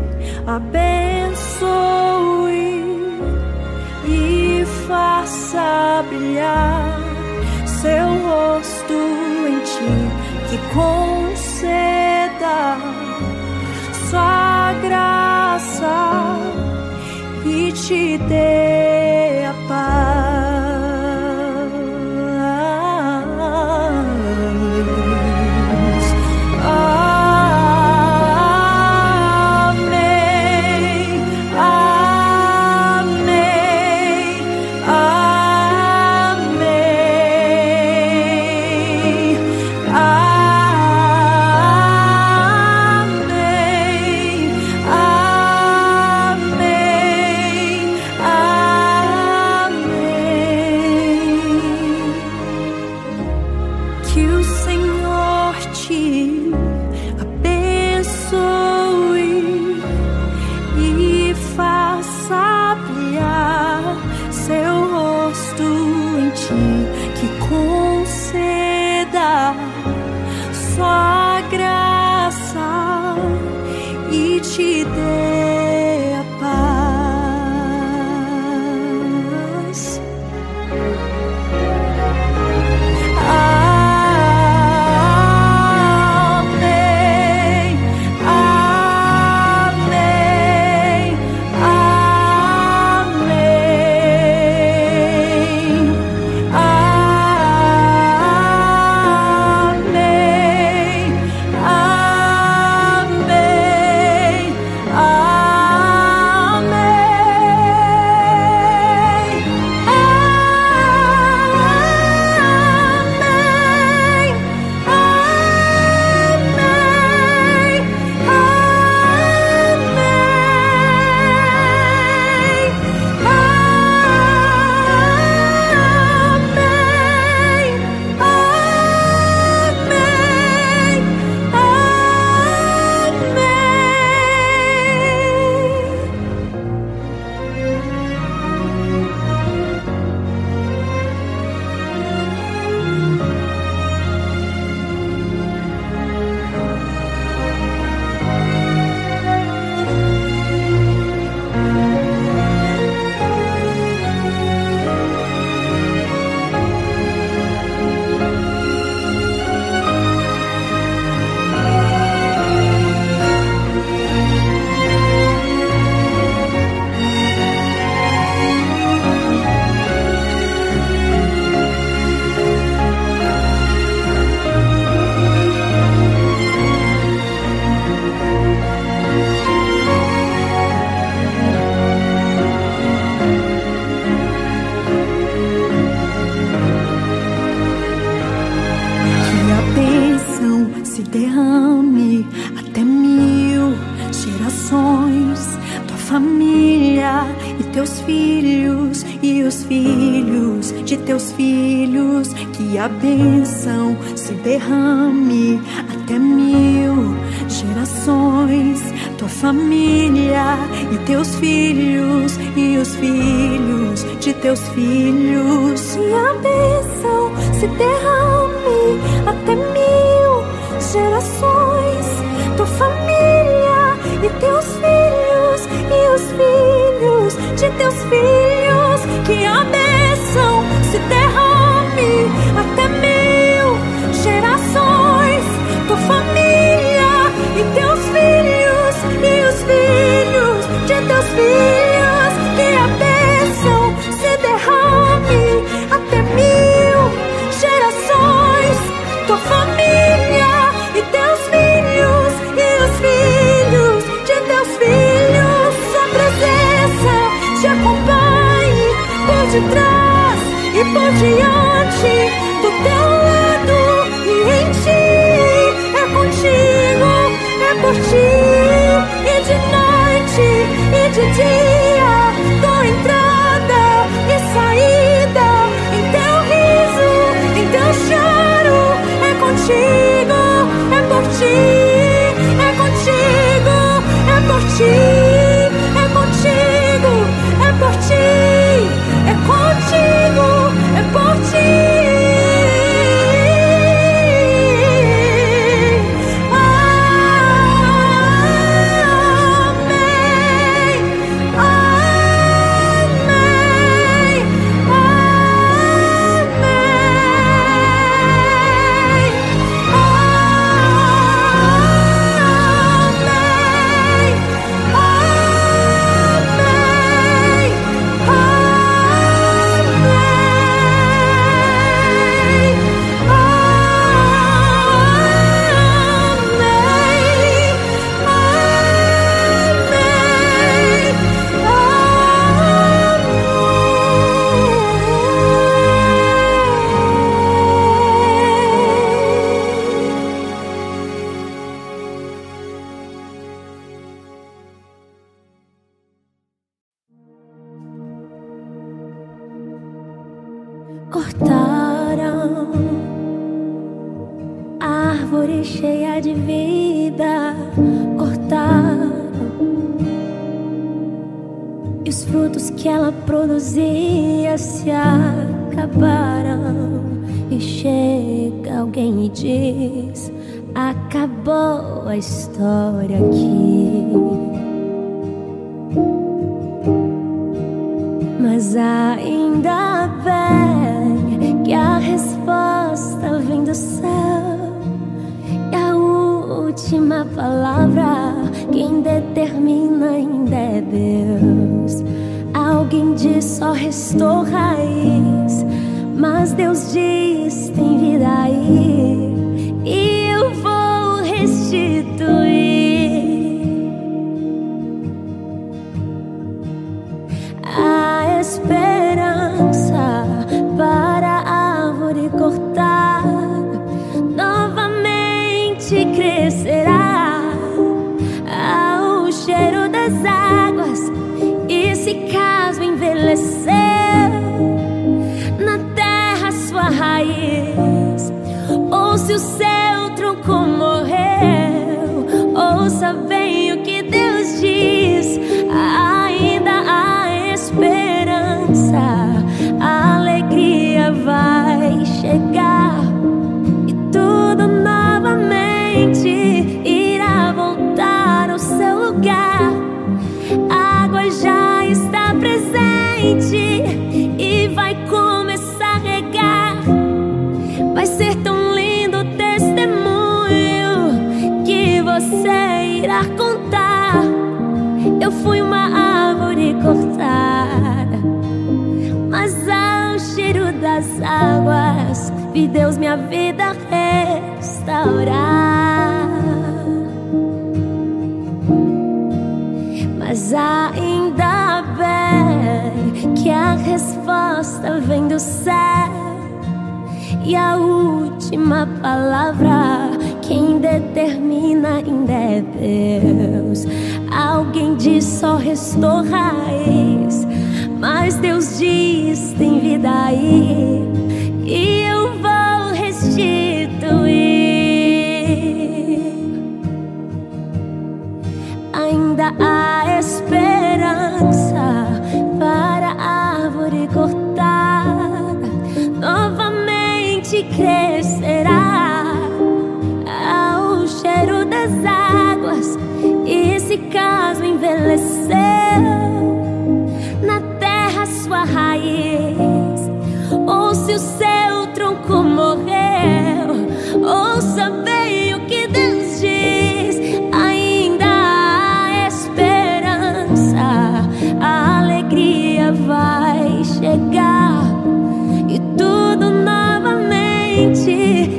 abençoe e faça brilhar seu rosto em ti, que conceda sua graça e te dê a paz. Te dê a paz. Amém, amém, amém, derrame até mil gerações, tua família e teus filhos e os filhos de teus filhos. Que a bênção se derrame até mil gerações, tua família e teus filhos e os filhos de teus filhos. Que a bênção se derrame até mil gerações, tua família e teus filhos e os filhos de teus filhos. Que a bênção se derrame até mil gerações, tua família e teus filhos e os filhos de teus filhos. Que a bênção se derrame até mil gerações, tua família e teus filhos e os filhos de teus filhos. Sua presença te acompanhe por detrás e por diante, do teu lado e em ti. É contigo, é por ti, e de noite e de dia, tua entrada e saída, em teu riso, em teu choro, é contigo, é por ti, é contigo, é por ti, é contigo, é por ti, é contigo, é por ti.
Cortaram a árvore cheia de vida, cortaram, e os frutos que ela produzia se acabaram. E chega alguém e diz: acabou a história aqui. Mas ainda bem que a resposta vem do céu, e a última palavra quem determina ainda é Deus. Alguém diz só restou raiz, mas Deus diz tem vida aí, e eu vou restituir. A esperança para a árvore cortada novamente crescerá ao cheiro das águas. E se caso envelheceu na terra sua raiz, ou se o seu tronco morreu, ouça bem o que Deus diz: ainda há esperança, a alegria vai chegar, e tudo novamente irá voltar ao seu lugar. A água já está presente e vai começar a regar. Vai ser tão lindo o testemunho que você irá contar. Eu fui uma árvore cortada, mas ao cheiro das águas vi Deus minha vida restaurar. Mas ainda bem que a resposta vem do céu, e a última palavra quem determina ainda é Deus. Alguém diz só restou raiz, mas Deus diz tem vida aí, e eu vou restituir. Ainda há esperança para a árvore cortada novamente crescerá ao cheiro das águas. E se caso envelheceu na terra sua raiz, ou se o seu tronco morreu, ouça bem o que Deus diz: ainda há esperança, a alegria vai chegar, e tudo novamente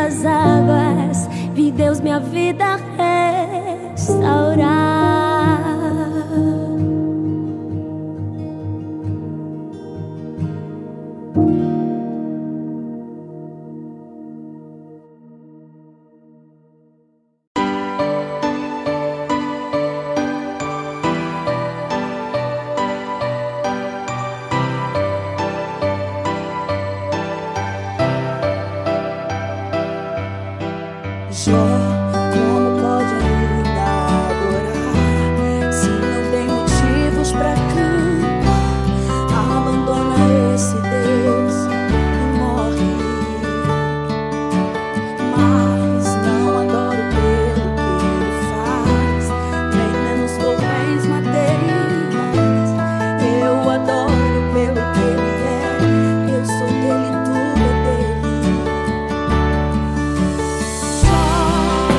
das águas, vi Deus minha vida restaurar.
Jó, como pode ainda adorar se não tem motivos pra cantar? Abandona esse Deus e morre. Mas não adoro pelo que ele faz, nem menos por bens materiais. Eu adoro pelo que ele é, eu sou dele, tudo é dele. Só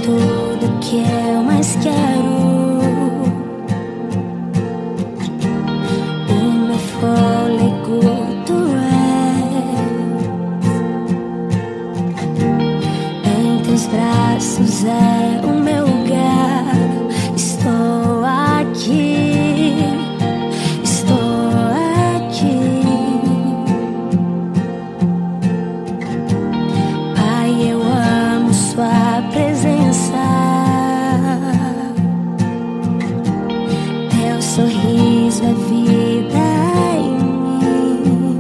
tudo que eu mais quero. O meu fôlego tu és. Em teus braços é o meu lugar. Estou aqui, estou aqui. Pai, eu amo sua presença. Teu sorriso é vida em mim.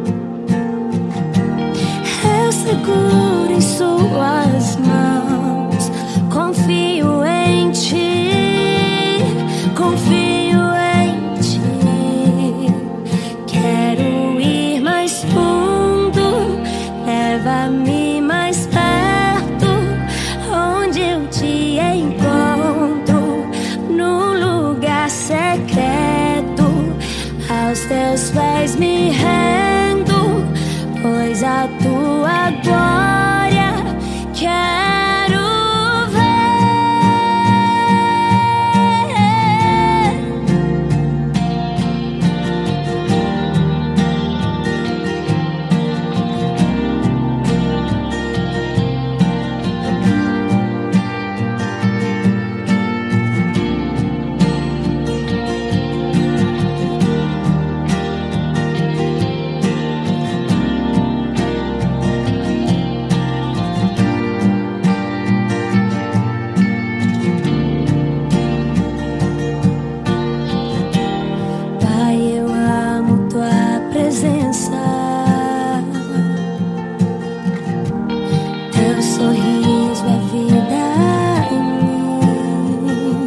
Eu seguro em suas mãos. Confio em ti, confio em ti. Quero ir mais fundo, leva-me mais perto, onde eu te encontro, num lugar secreto. Aos teus pés me rendo, pois a tua glória quero ver. Pai, eu amo tua presença. Teu sorriso é vida em mim.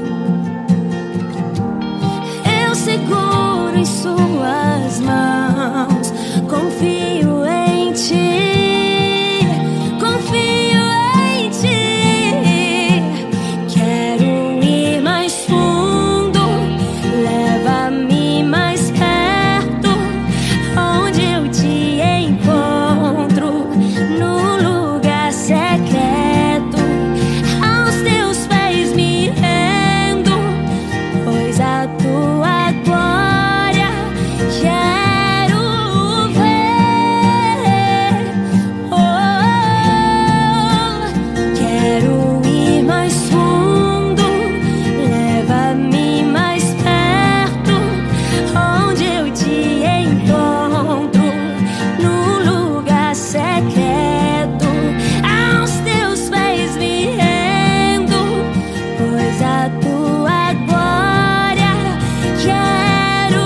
Eu seguro em suas mãos. Confio em ti, confio em ti. Quero ir mais fundo, leva-me mais perto, onde eu te encontro, num lugar secreto. Aos teus pés me rendo, pois a tua glória quero ver. Oh, quero ir mais fundo, leva-me mais perto, onde eu te encontro, num lugar secreto. Aos teus pés me rendo, pois a tua glória quero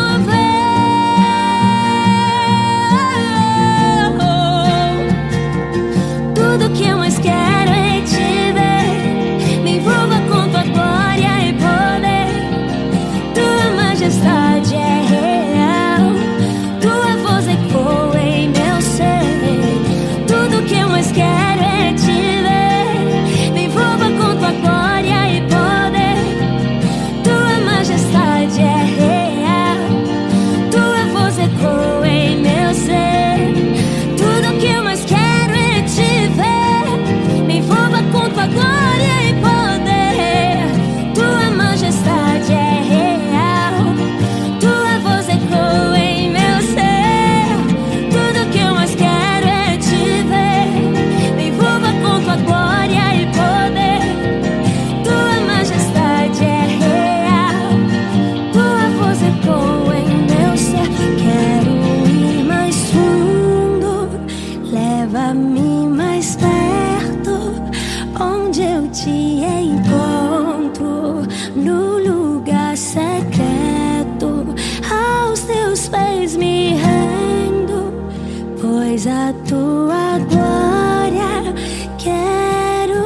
ver. Tudo que eu mais quero é te ver. Me envolva com tua glória e poder. Tua majestade é real, tua voz ecoa em meu ser. Tudo que eu mais quero é te ver. Me envolva com tua glória e poder. Tua majestade é real, tua voz ecoa em meu ser. Tudo que eu mais quero é te ver. Me envolva com tua glória e poder. Tua majestade é real, tua voz ecoa em meu ser. Tudo que eu mais quero é te ver. Me envolva com tua glória e poder. Tua majestade é real, tua voz ecoa em meu ser. Quero ir mais fundo, leva-me mais perto, onde eu te encontro, no lugar secreto. Aos teus pés me rendo, pois a tua glória quero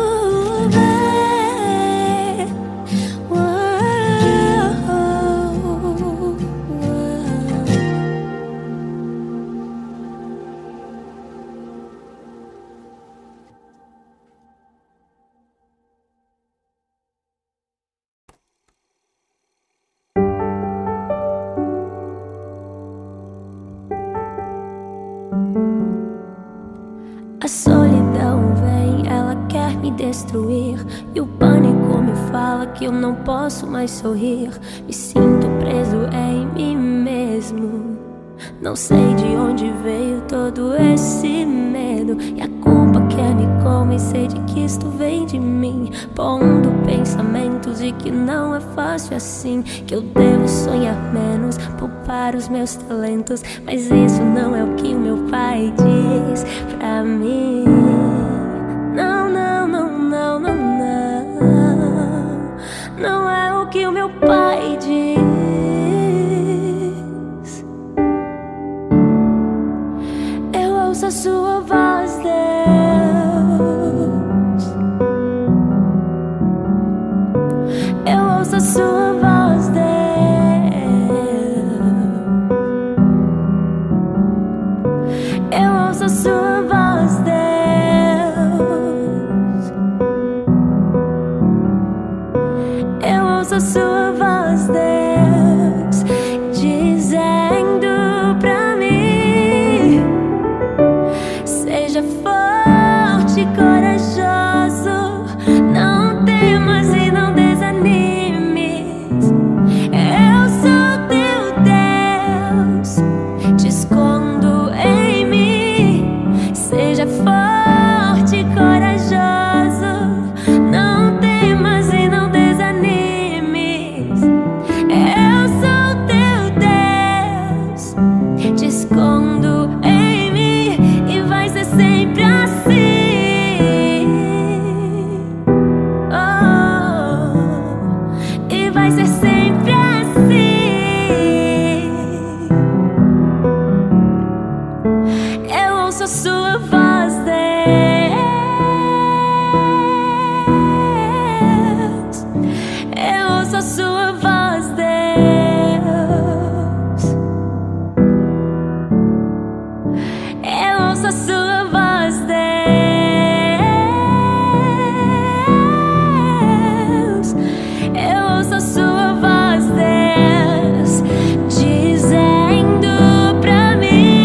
ver. destruir, e o pânico me fala que eu não posso mais sorrir. Me sinto preso em mim mesmo. Não sei de onde veio todo esse medo, e a culpa quer me comer. Sei de que isto vem de mim, pondo pensamentos de que não é fácil assim, que eu devo sonhar menos, poupar os meus talentos. Mas isso não é o que o meu pai diz pra mim. Não, não, não, não, não, não. Não é o que o meu pai diz. Eu ouço a sua voz, Deus. Eu ouço a sua voz, Deus. Eu ouço a sua voz, Deus. Eu ouço a sua voz, Deus, dizendo pra mim: seja forte e corajoso, não temas e não desanimes. Eu sou teu Deus, te escondo em mim. Seja forte e corajoso, não temas e não desanimes. Eu sou teu Deus, te escondo em mim, e vai ser sempre assim. Oh, e vai ser sempre assim. Eu ouço a sua voz, Deus. Eu ouço a sua voz, Deus. Eu ouço a sua voz, Deus. Eu ouço a sua voz, Deus, dizendo pra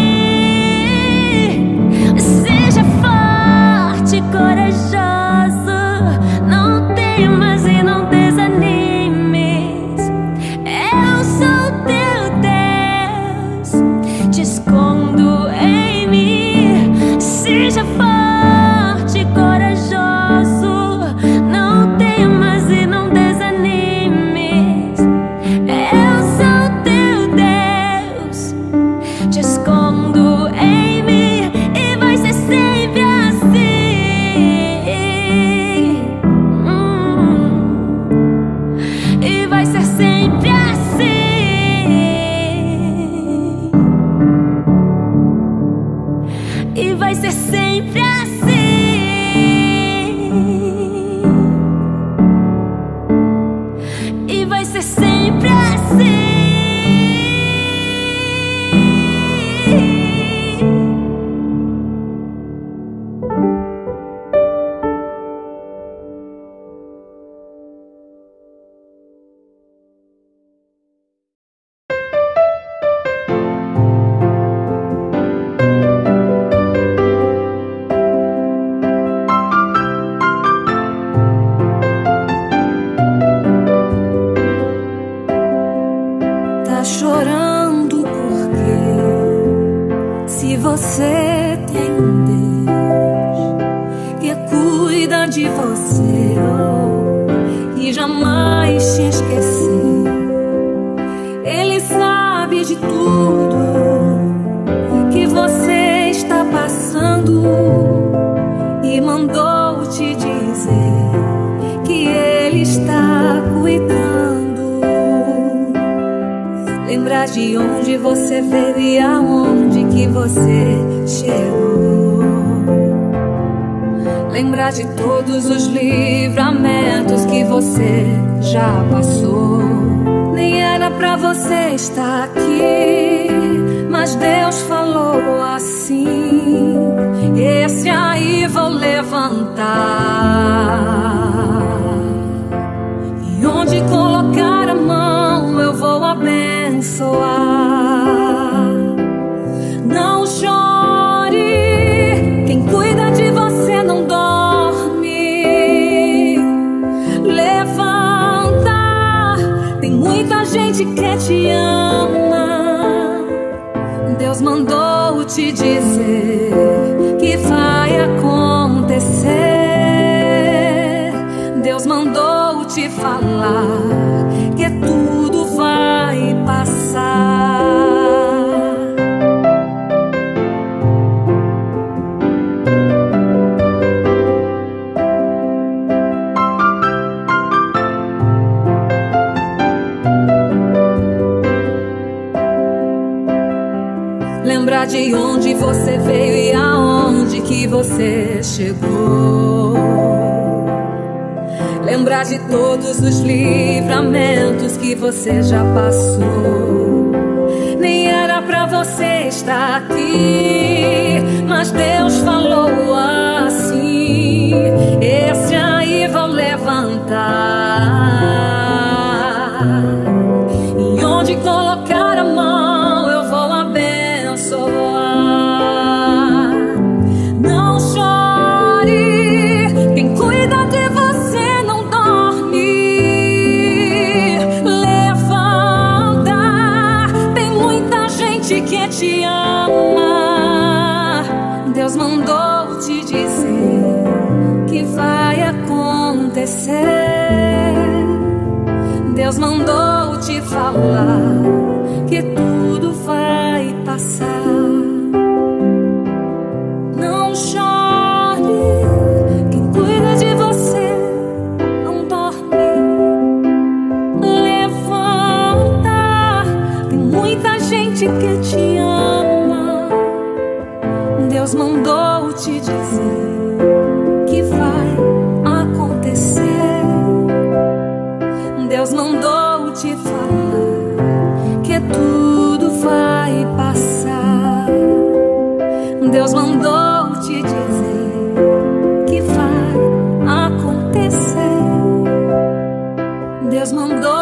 mim: seja forte e corajoso, não temas e não desanimes. Eu sou teu Deus, te escondo em mim. Seja forte e corajoso, não temas e não desanimes. Eu sou teu Deus, te escondo em mim, e vai ser sempre assim. Hum. E vai ser sempre assim. E vai ser sempre assim. E vai ser sempre assim.
Tá chorando porque se você tem um Deus que cuida de você, oh, e jamais te esqueceu, Ele sabe de tudo que você está passando e mandou te dizer que Ele está cuidando. Lembrar de onde você veio e aonde que você chegou. Lembrar de todos os livramentos que você já passou. Nem era pra você estar aqui, mas Deus falou assim: esse aí vou levantar, e onde colocar a mão eu vou abençoar. Não chore, quem cuida de você não dorme. te dizer que vai acontecer. Deus mandou te falar que tudo vai passar. Lembrar de onde você veio e aonde que você chegou. Lembrar de todos os livramentos que você já passou. Nem era pra você estar aqui, mas Deus falou assim: esse aí vão levantar, e onde colocar a mão eu vou abençoar. Não chore, quem cuida de você não dorme. Levanta, tem muita gente que te ama. Deus mandou te dizer que vai acontecer. Deus mandou te falar que tudo vai passar. Não chore, quem cuida de você não dorme. Levanta, tem muita gente que te ama. Deus mandou te dizer que vai acontecer. Deus mandou te falar que tudo vai passar. Deus mandou te dizer que vai acontecer. Deus mandou